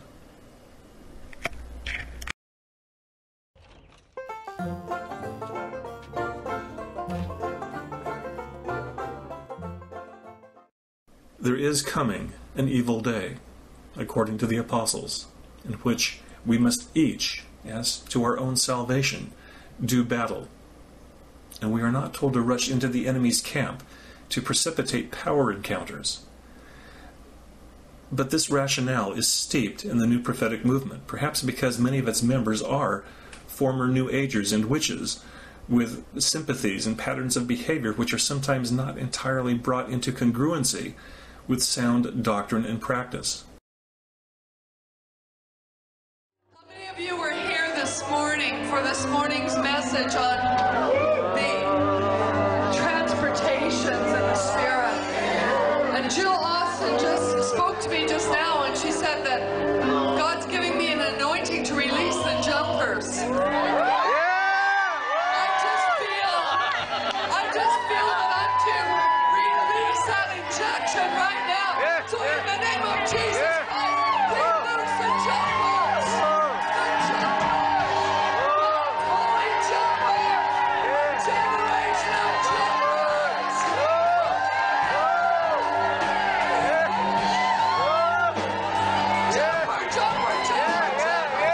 There is coming an evil day, according to the apostles, in which we must each, as to our own salvation, do battle. And we are not told to rush into the enemy's camp to precipitate power encounters. But this rationale is steeped in the New Prophetic Movement, perhaps because many of its members are former New Agers and witches, with sympathies and patterns of behavior which are sometimes not entirely brought into congruency with sound doctrine and practice. How many of you were here this morning for this morning's message on the transportations in the Spirit? And Jill Austin just spoke to me just now, and she said that God's giving me an anointing to release the jumpers. Right now, so in the name of Jesus Christ, we loose the jumpers, the jumpers, holy jumpers, generation of jumpers. Jumper, jumper, jumper, jumper,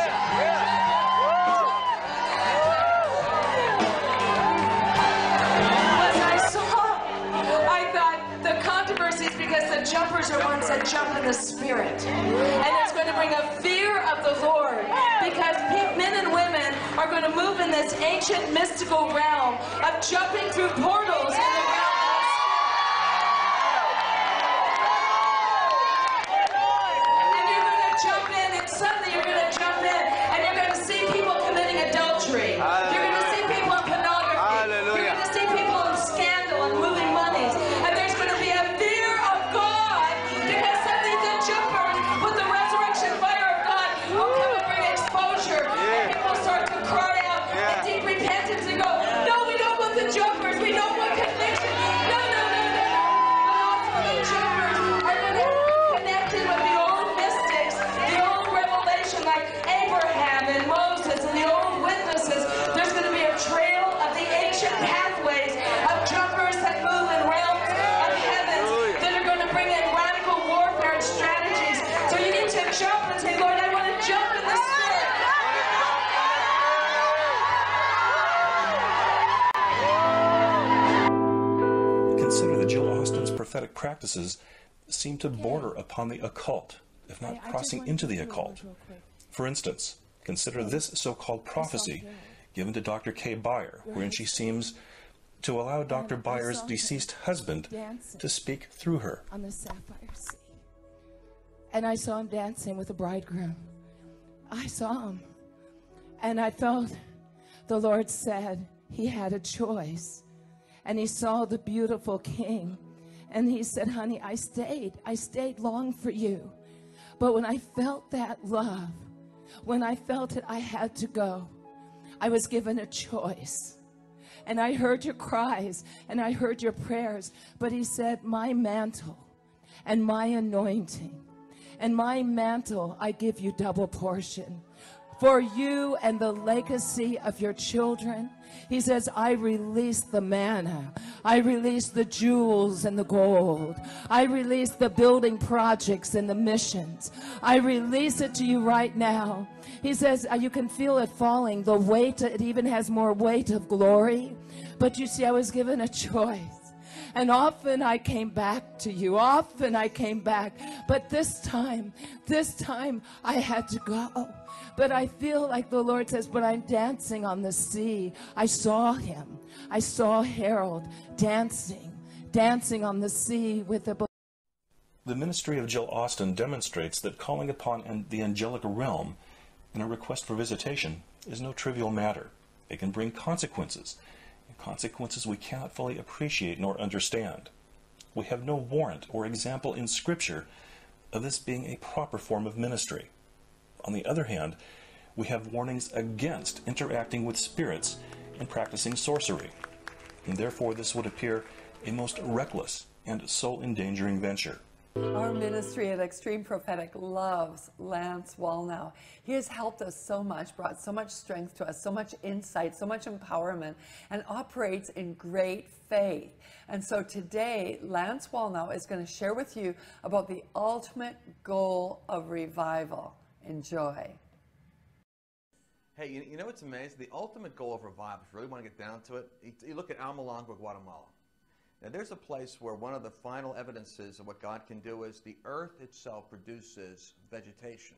As I saw, I thought the controversy is because the jumpers are ones that jump in the Spirit. And it's going to bring a fear of the Lord, because men and women are going to move in this ancient mystical realm of jumping through portals in the realm of the Spirit. And you're going to jump in, and suddenly you're going to jump in, and you're going to see people committing adultery. You're going to see people in pornography. You're going to see people in scandal and moving monies. And there's going to be a fear of God, because suddenly the jumpers with the resurrection fire of God will come and bring exposure. And people start to cry out in deep repentance and go, no, we don't want the jumpers. We don't want conviction. No, no, no, no, no. But also the jumpers are going to connect in with the old mystics, the old revelation like Abraham and Moses and the old witnesses. There's going to be a trail of the ancient pathways of jumpers that move in realms of heavens that are going to bring in radical warfare and strategies. So you need to jump and say, Lord, I want to jump in the Spirit. Consider that Jill Austin's prophetic practices seem to border upon the occult, if not crossing into the occult. For instance, consider this so-called prophecy given to Doctor Kay Beyer, wherein she seems to allow Doctor Beyer's deceased husband to speak through her. On the sapphire sea. And I saw him dancing with the bridegroom. I saw him. And I felt the Lord said he had a choice. And he saw the beautiful king. And he said, honey, I stayed. I stayed long for you. But when I felt that love, when I felt it, I had to go. I was given a choice. And I heard your cries and I heard your prayers. But he said, my mantle and my anointing and my mantle, I give you double portion. For you and the legacy of your children. He says, I release the manna. I release the jewels and the gold. I release the building projects and the missions. I release it to you right now. He says, you can feel it falling. The weight, it even has more weight of glory. But you see, I was given a choice. And often I came back to you. Often I came back. But this time, this time I had to go. But I feel like the Lord says, but I'm dancing on the sea. I saw him. I saw Harold dancing, dancing on the sea with the... The ministry of Jill Austin demonstrates that calling upon the angelic realm in a request for visitation is no trivial matter. It can bring consequences, and consequences we cannot fully appreciate nor understand. We have no warrant or example in Scripture of this being a proper form of ministry. On the other hand, we have warnings against interacting with spirits and practicing sorcery. and therefore this would appear a most reckless and soul-endangering venture. Our ministry at Extreme Prophetic loves Lance Wallnau. He has helped us so much, brought so much strength to us, so much insight, so much empowerment, and operates in great faith. And so today, Lance Wallnau is going to share with you about the ultimate goal of revival. Enjoy. Hey, you, you know what's amazing? The ultimate goal of revival, if you really want to get down to it, you, you look at Almalangua, Guatemala. Now, there's a place where one of the final evidences of what God can do is the earth itself produces vegetation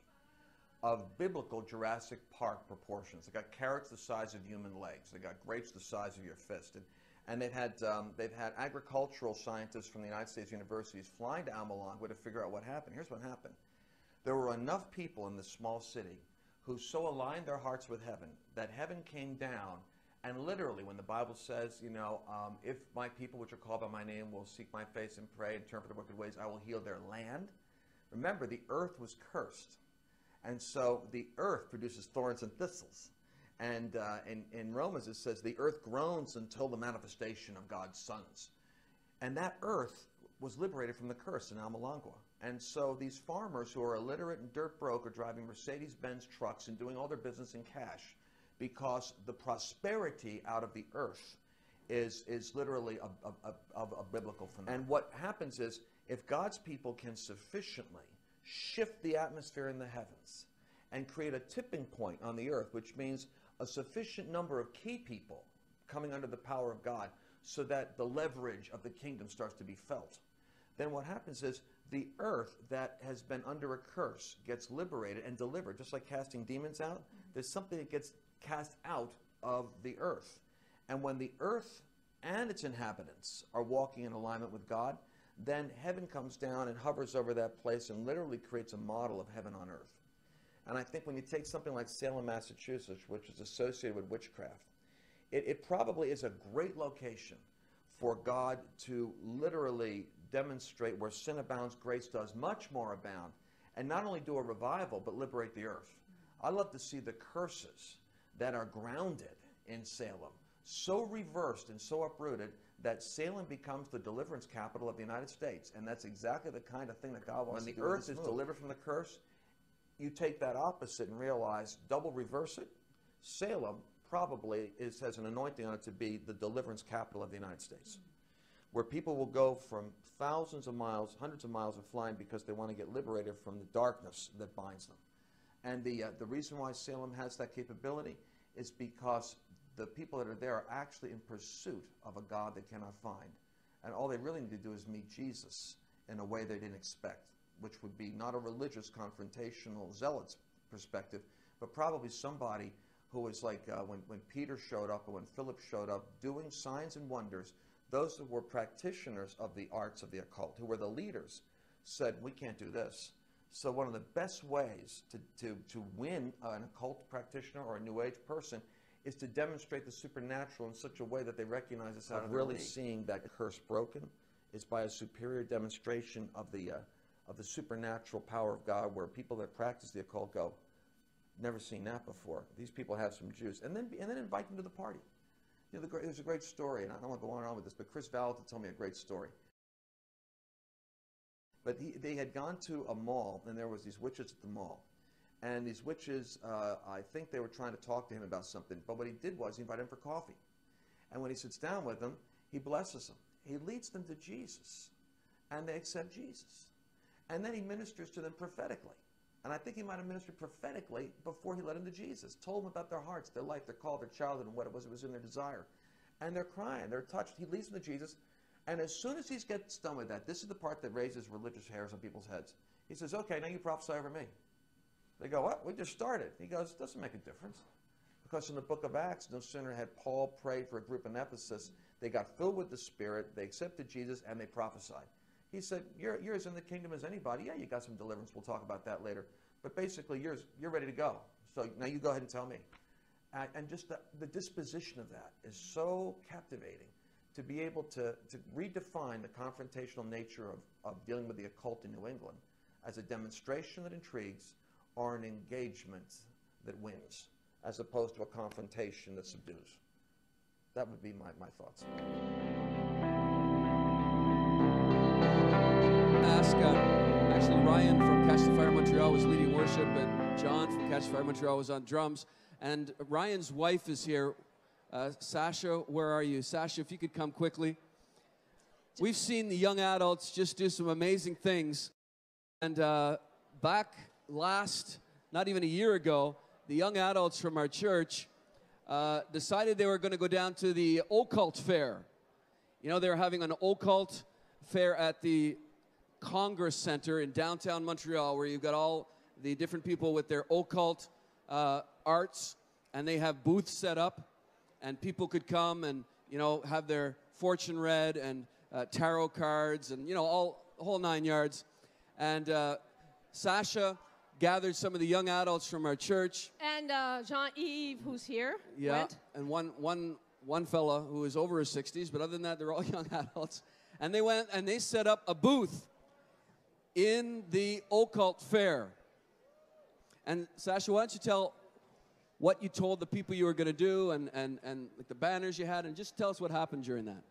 of biblical Jurassic Park proportions. They've got carrots the size of human legs. They've got grapes the size of your fist. And, and they've, had, um, they've had agricultural scientists from the United States universities flying to Almalangua to figure out what happened. Here's what happened. There were enough people in this small city who so aligned their hearts with heaven that heaven came down. And literally, when the Bible says, you know, um, if my people which are called by my name will seek my face and pray and turn from their wicked ways, I will heal their land. Remember, the earth was cursed. And so the earth produces thorns and thistles. And uh, in, in Romans it says, the earth groans until the manifestation of God's sons. And that earth was liberated from the curse in Almalangua. And so these farmers who are illiterate and dirt broke are driving Mercedes-Benz trucks and doing all their business in cash, because the prosperity out of the earth is, is literally a, a, a, a biblical phenomenon. And what happens is, if God's people can sufficiently shift the atmosphere in the heavens and create a tipping point on the earth, which means a sufficient number of key people coming under the power of God so that the leverage of the kingdom starts to be felt, then what happens is the earth that has been under a curse gets liberated and delivered, just like casting demons out. There's something that gets cast out of the earth. And when the earth and its inhabitants are walking in alignment with God, then heaven comes down and hovers over that place and literally creates a model of heaven on earth. And I think when you take something like Salem, Massachusetts, which is associated with witchcraft, it, it probably is a great location for God to literally demonstrate where sin abounds, grace does much more abound, and not only do a revival, but liberate the earth. I love to see the curses that are grounded in Salem so reversed and so uprooted that Salem becomes the deliverance capital of the United States. And that's exactly the kind of thing that God wants to do. When the earth is delivered from the curse, you take that opposite and realize, double reverse it, Salem probably is, has an anointing on it to be the deliverance capital of the United States, where people will go from thousands of miles, hundreds of miles of flying because they want to get liberated from the darkness that binds them. And the, uh, the reason why Salem has that capability is because the people that are there are actually in pursuit of a God they cannot find. And all they really need to do is meet Jesus in a way they didn't expect, which would be not a religious, confrontational, zealot's perspective, but probably somebody who was like uh, when, when Peter showed up or when Philip showed up doing signs and wonders. Those who were practitioners of the arts of the occult, who were the leaders, said, we can't do this. So one of the best ways to, to, to win an occult practitioner or a New Age person is to demonstrate the supernatural in such a way that they recognize it's out of really seeing that curse broken is by a superior demonstration of the, uh, of the supernatural power of God, where people that practice the occult go, never seen that before. These people have some juice. And then, and then invite them to the party. You know, the, there's a great story, and I don't want to go on and on with this, but Chris Valentin told me a great story. But he, they had gone to a mall, and there was these witches at the mall. And these witches, uh, I think they were trying to talk to him about something. But what he did was he invited him for coffee. And when he sits down with them, he blesses them. He leads them to Jesus. And they accept Jesus. And then he ministers to them prophetically. And I think he might have ministered prophetically before he led them to Jesus. Told them about their hearts, their life, their call, their childhood, and what it was that was in their desire. And they're crying. They're touched. He leads them to Jesus. And as soon as he gets done with that, this is the part that raises religious hairs on people's heads. He says, okay, now you prophesy over me. They go, what? We just started. He goes, it doesn't make a difference. Because in the book of Acts, no sooner had Paul prayed for a group in Ephesus, they got filled with the Spirit, they accepted Jesus, and they prophesied. He said, you're, you're as in the kingdom as anybody. Yeah, you got some deliverance. We'll talk about that later. But basically, you're, you're ready to go. So now you go ahead and tell me. And, and just the, the disposition of that is so captivating, to be able to, to redefine the confrontational nature of, of dealing with the occult in New England as a demonstration that intrigues or an engagement that wins, as opposed to a confrontation that subdues. that would be my, my thoughts. Ask, uh, actually, Ryan from Catch the Fire Montreal was leading worship, and John from Catch the Fire Montreal was on drums. And Ryan's wife is here. Uh, Sasha, where are you? Sasha, if you could come quickly. We've seen the young adults just do some amazing things. And uh, back last, not even a year ago, the young adults from our church uh, decided they were going to go down to the occult fair. You know, they were having an occult fair at the Congress Center in downtown Montreal, where you've got all the different people with their occult uh, arts, and they have booths set up, and people could come and, you know, have their fortune read and uh, tarot cards and, you know, all the whole nine yards. And uh, Sasha gathered some of the young adults from our church. And uh, Jean-Yves, who's here, Yeah, went. and one, one, one fella who is over his sixties, but other than that, they're all young adults. And they went and they set up a booth in the occult fair. And Sasha, why don't you tell what you told the people you were going to do and, and, and like the banners you had, and just tell us what happened during that.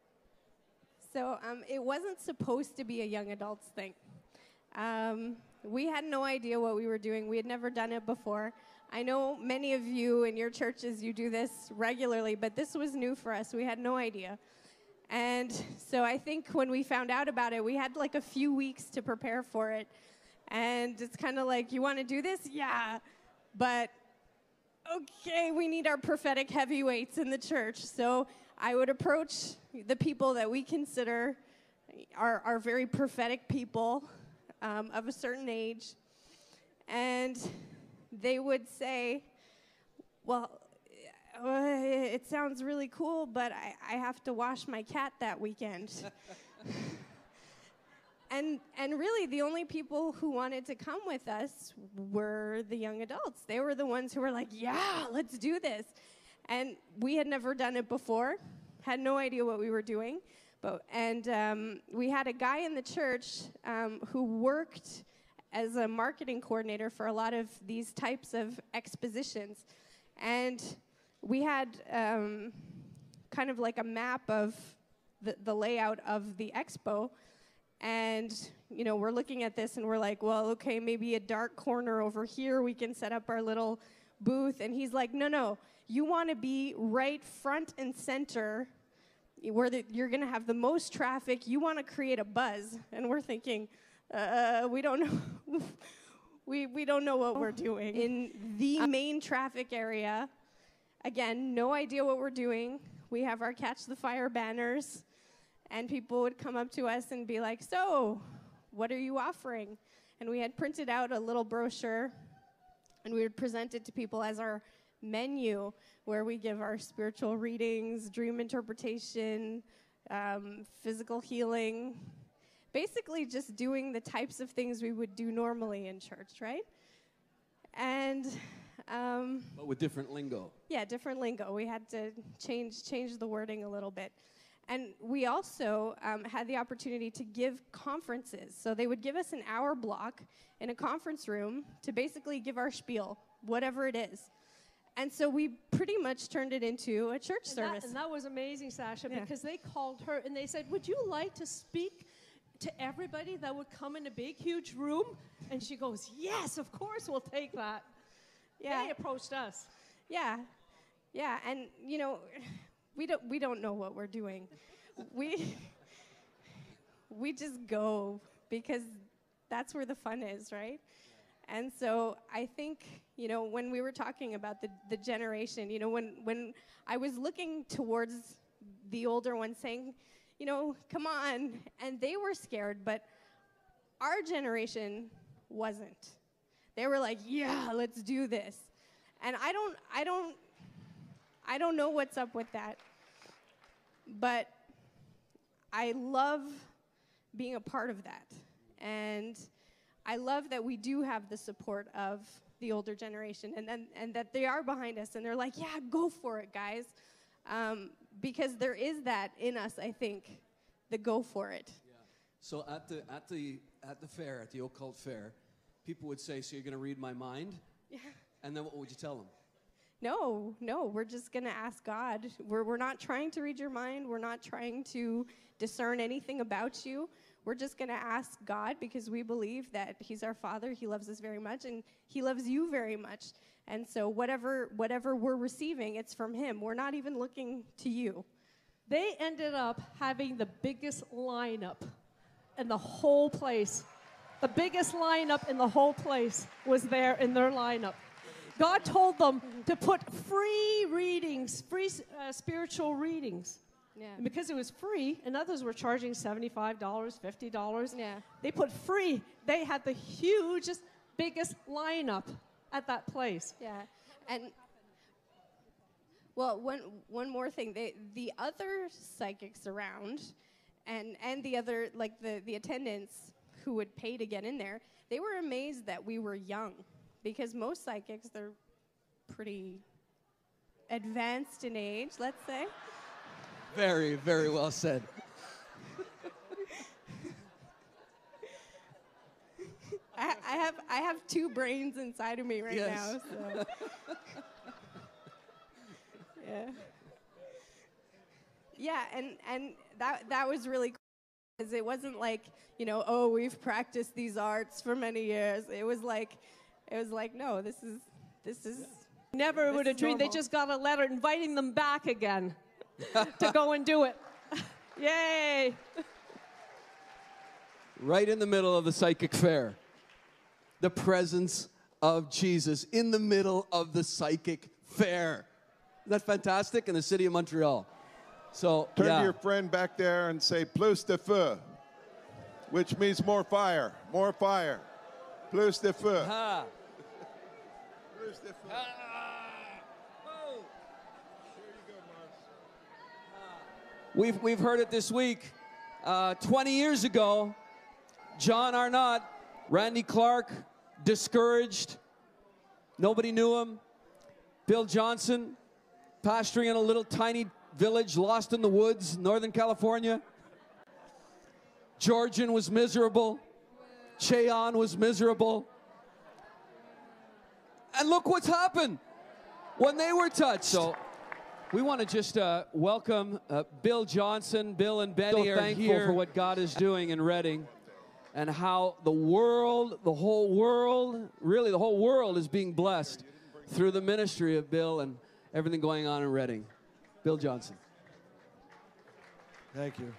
So um, it wasn't supposed to be a young adults thing. Um, we had no idea what we were doing. We had never done it before. I know many of you in your churches, you do this regularly, but this was new for us. We had no idea. And so I think when we found out about it, we had like a few weeks to prepare for it. And it's kind of like, you want to do this? Yeah. But, okay, we need our prophetic heavyweights in the church. So I would approach the people that we consider are, are very prophetic people um, of a certain age. And they would say, well, Uh, it sounds really cool, but I, I have to wash my cat that weekend. and and really, the only people who wanted to come with us were the young adults. They were the ones who were like, yeah, let's do this. And we had never done it before, had no idea what we were doing. But And um, we had a guy in the church um, who worked as a marketing coordinator for a lot of these types of expositions. And we had um, kind of like a map of the, the layout of the expo. And, you know, we're looking at this and we're like, well, okay, maybe a dark corner over here, we can set up our little booth. And he's like, no, no, you want to be right front and center where the, you're going to have the most traffic. You want to create a buzz. And we're thinking, uh, we don't know. we, we don't know what we're doing. In the main traffic area, again, no idea what we're doing. We have our Catch the Fire banners, and people would come up to us and be like, so, what are you offering? And we had printed out a little brochure, and we would present it to people as our menu, where we give our spiritual readings, dream interpretation, um, physical healing, basically just doing the types of things we would do normally in church, right? And Um, but with different lingo. Yeah, different lingo. We had to change change the wording a little bit. And we also um, had the opportunity to give conferences. So they would give us an hour block in a conference room to basically give our spiel, whatever it is. And so we pretty much turned it into a church And service. that, and that was amazing, Sasha, Yeah. because they called her and they said, would you like to speak to everybody that would come in a big, huge room? And she goes, yes, of course, we'll take that. Yeah. They approached us. Yeah, yeah, and you know, we don't we don't know what we're doing. we we just go because that's where the fun is, right? And so I think, you know, when we were talking about the the generation, you know, when when I was looking towards the older ones, saying, you know, come on, and they were scared, but our generation wasn't. They were like, yeah, let's do this. And I don't, I don't, I don't know what's up with that. But I love being a part of that. And I love that we do have the support of the older generation and then and that they are behind us and they're like, yeah, go for it, guys. Um, because there is that in us, I think, the go for it. Yeah. So at the at the at the fair, at the occult fair, people would say, so you're going to read my mind? Yeah. And then what would you tell them? no, no, we're just going to ask God. We're, we're not trying to read your mind. We're not trying to discern anything about you. We're just going to ask God because we believe that he's our Father. He loves us very much, and he loves you very much. And so whatever whatever we're receiving, it's from him. We're not even looking to you. They ended up having the biggest lineup in the whole place. The biggest lineup in the whole place was there in their lineup. God told them to put free readings, free uh, spiritual readings. Yeah. And because it was free, and others were charging seventy-five dollars, fifty dollars. Yeah. They put free. They had the hugest, biggest lineup at that place. Yeah. And well, one one more thing. They, the other psychics around and and the other like the, the attendants who would pay to get in there, they were amazed that we were young. Because most psychics, they're pretty advanced in age, let's say. Very, very well said. I, I have I have two brains inside of me right Yes. now. So. yeah. Yeah, and, and that that was really cool. Because it wasn't like, you know, oh, we've practiced these arts for many years. It was like, it was like, no, this is, this is. Never this would have is dreamed. They normal. just got a letter inviting them back again to go and do it. Yay! Right in the middle of the psychic fair. The presence of Jesus in the middle of the psychic fair. Isn't that fantastic? In the city of Montreal. So, Turn yeah. to your friend back there and say, plus de feu, which means more fire, more fire. Plus de feu. Ha. Plus de feu. We've, we've heard it this week. Uh, twenty years ago, John Arnott, Randy Clark, discouraged. Nobody knew him. Bill Johnson, pastoring in a little tiny village lost in the woods, Northern California. Georgian was miserable. Cheon was miserable. And look what's happened when they were touched. So we want to just uh, welcome uh, Bill Johnson. Bill and Benny So are thankful thankful for for what God is doing in Reading and how the world, the whole world, really the whole world is being blessed through the ministry of Bill and everything going on in Reading. Bill Johnson. Thank you.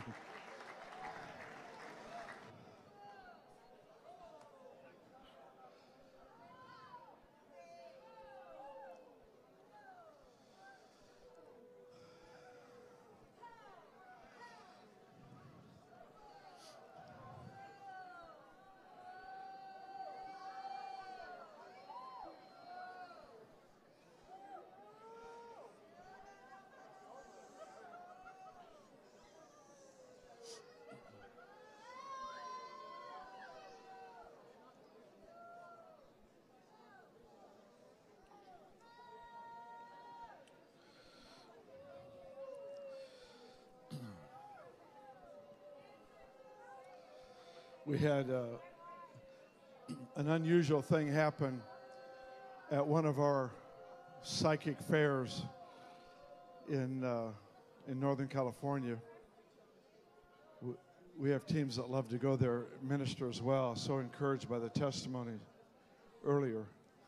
We had uh, an unusual thing happen at one of our psychic fairs in uh, in Northern California. W- We have teams that love to go there, minister as well. So encouraged by the testimony earlier.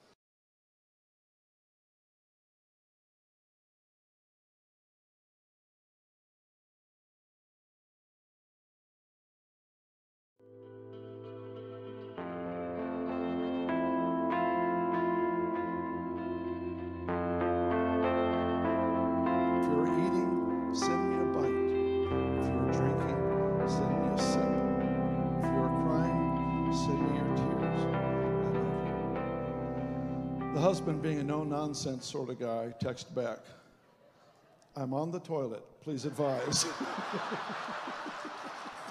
If you're eating, send me a bite. If you're drinking, send me a sip. If you're crying, send me your tears. I love you. The husband, being a no-nonsense sort of guy, texted back, I'm on the toilet. Please advise.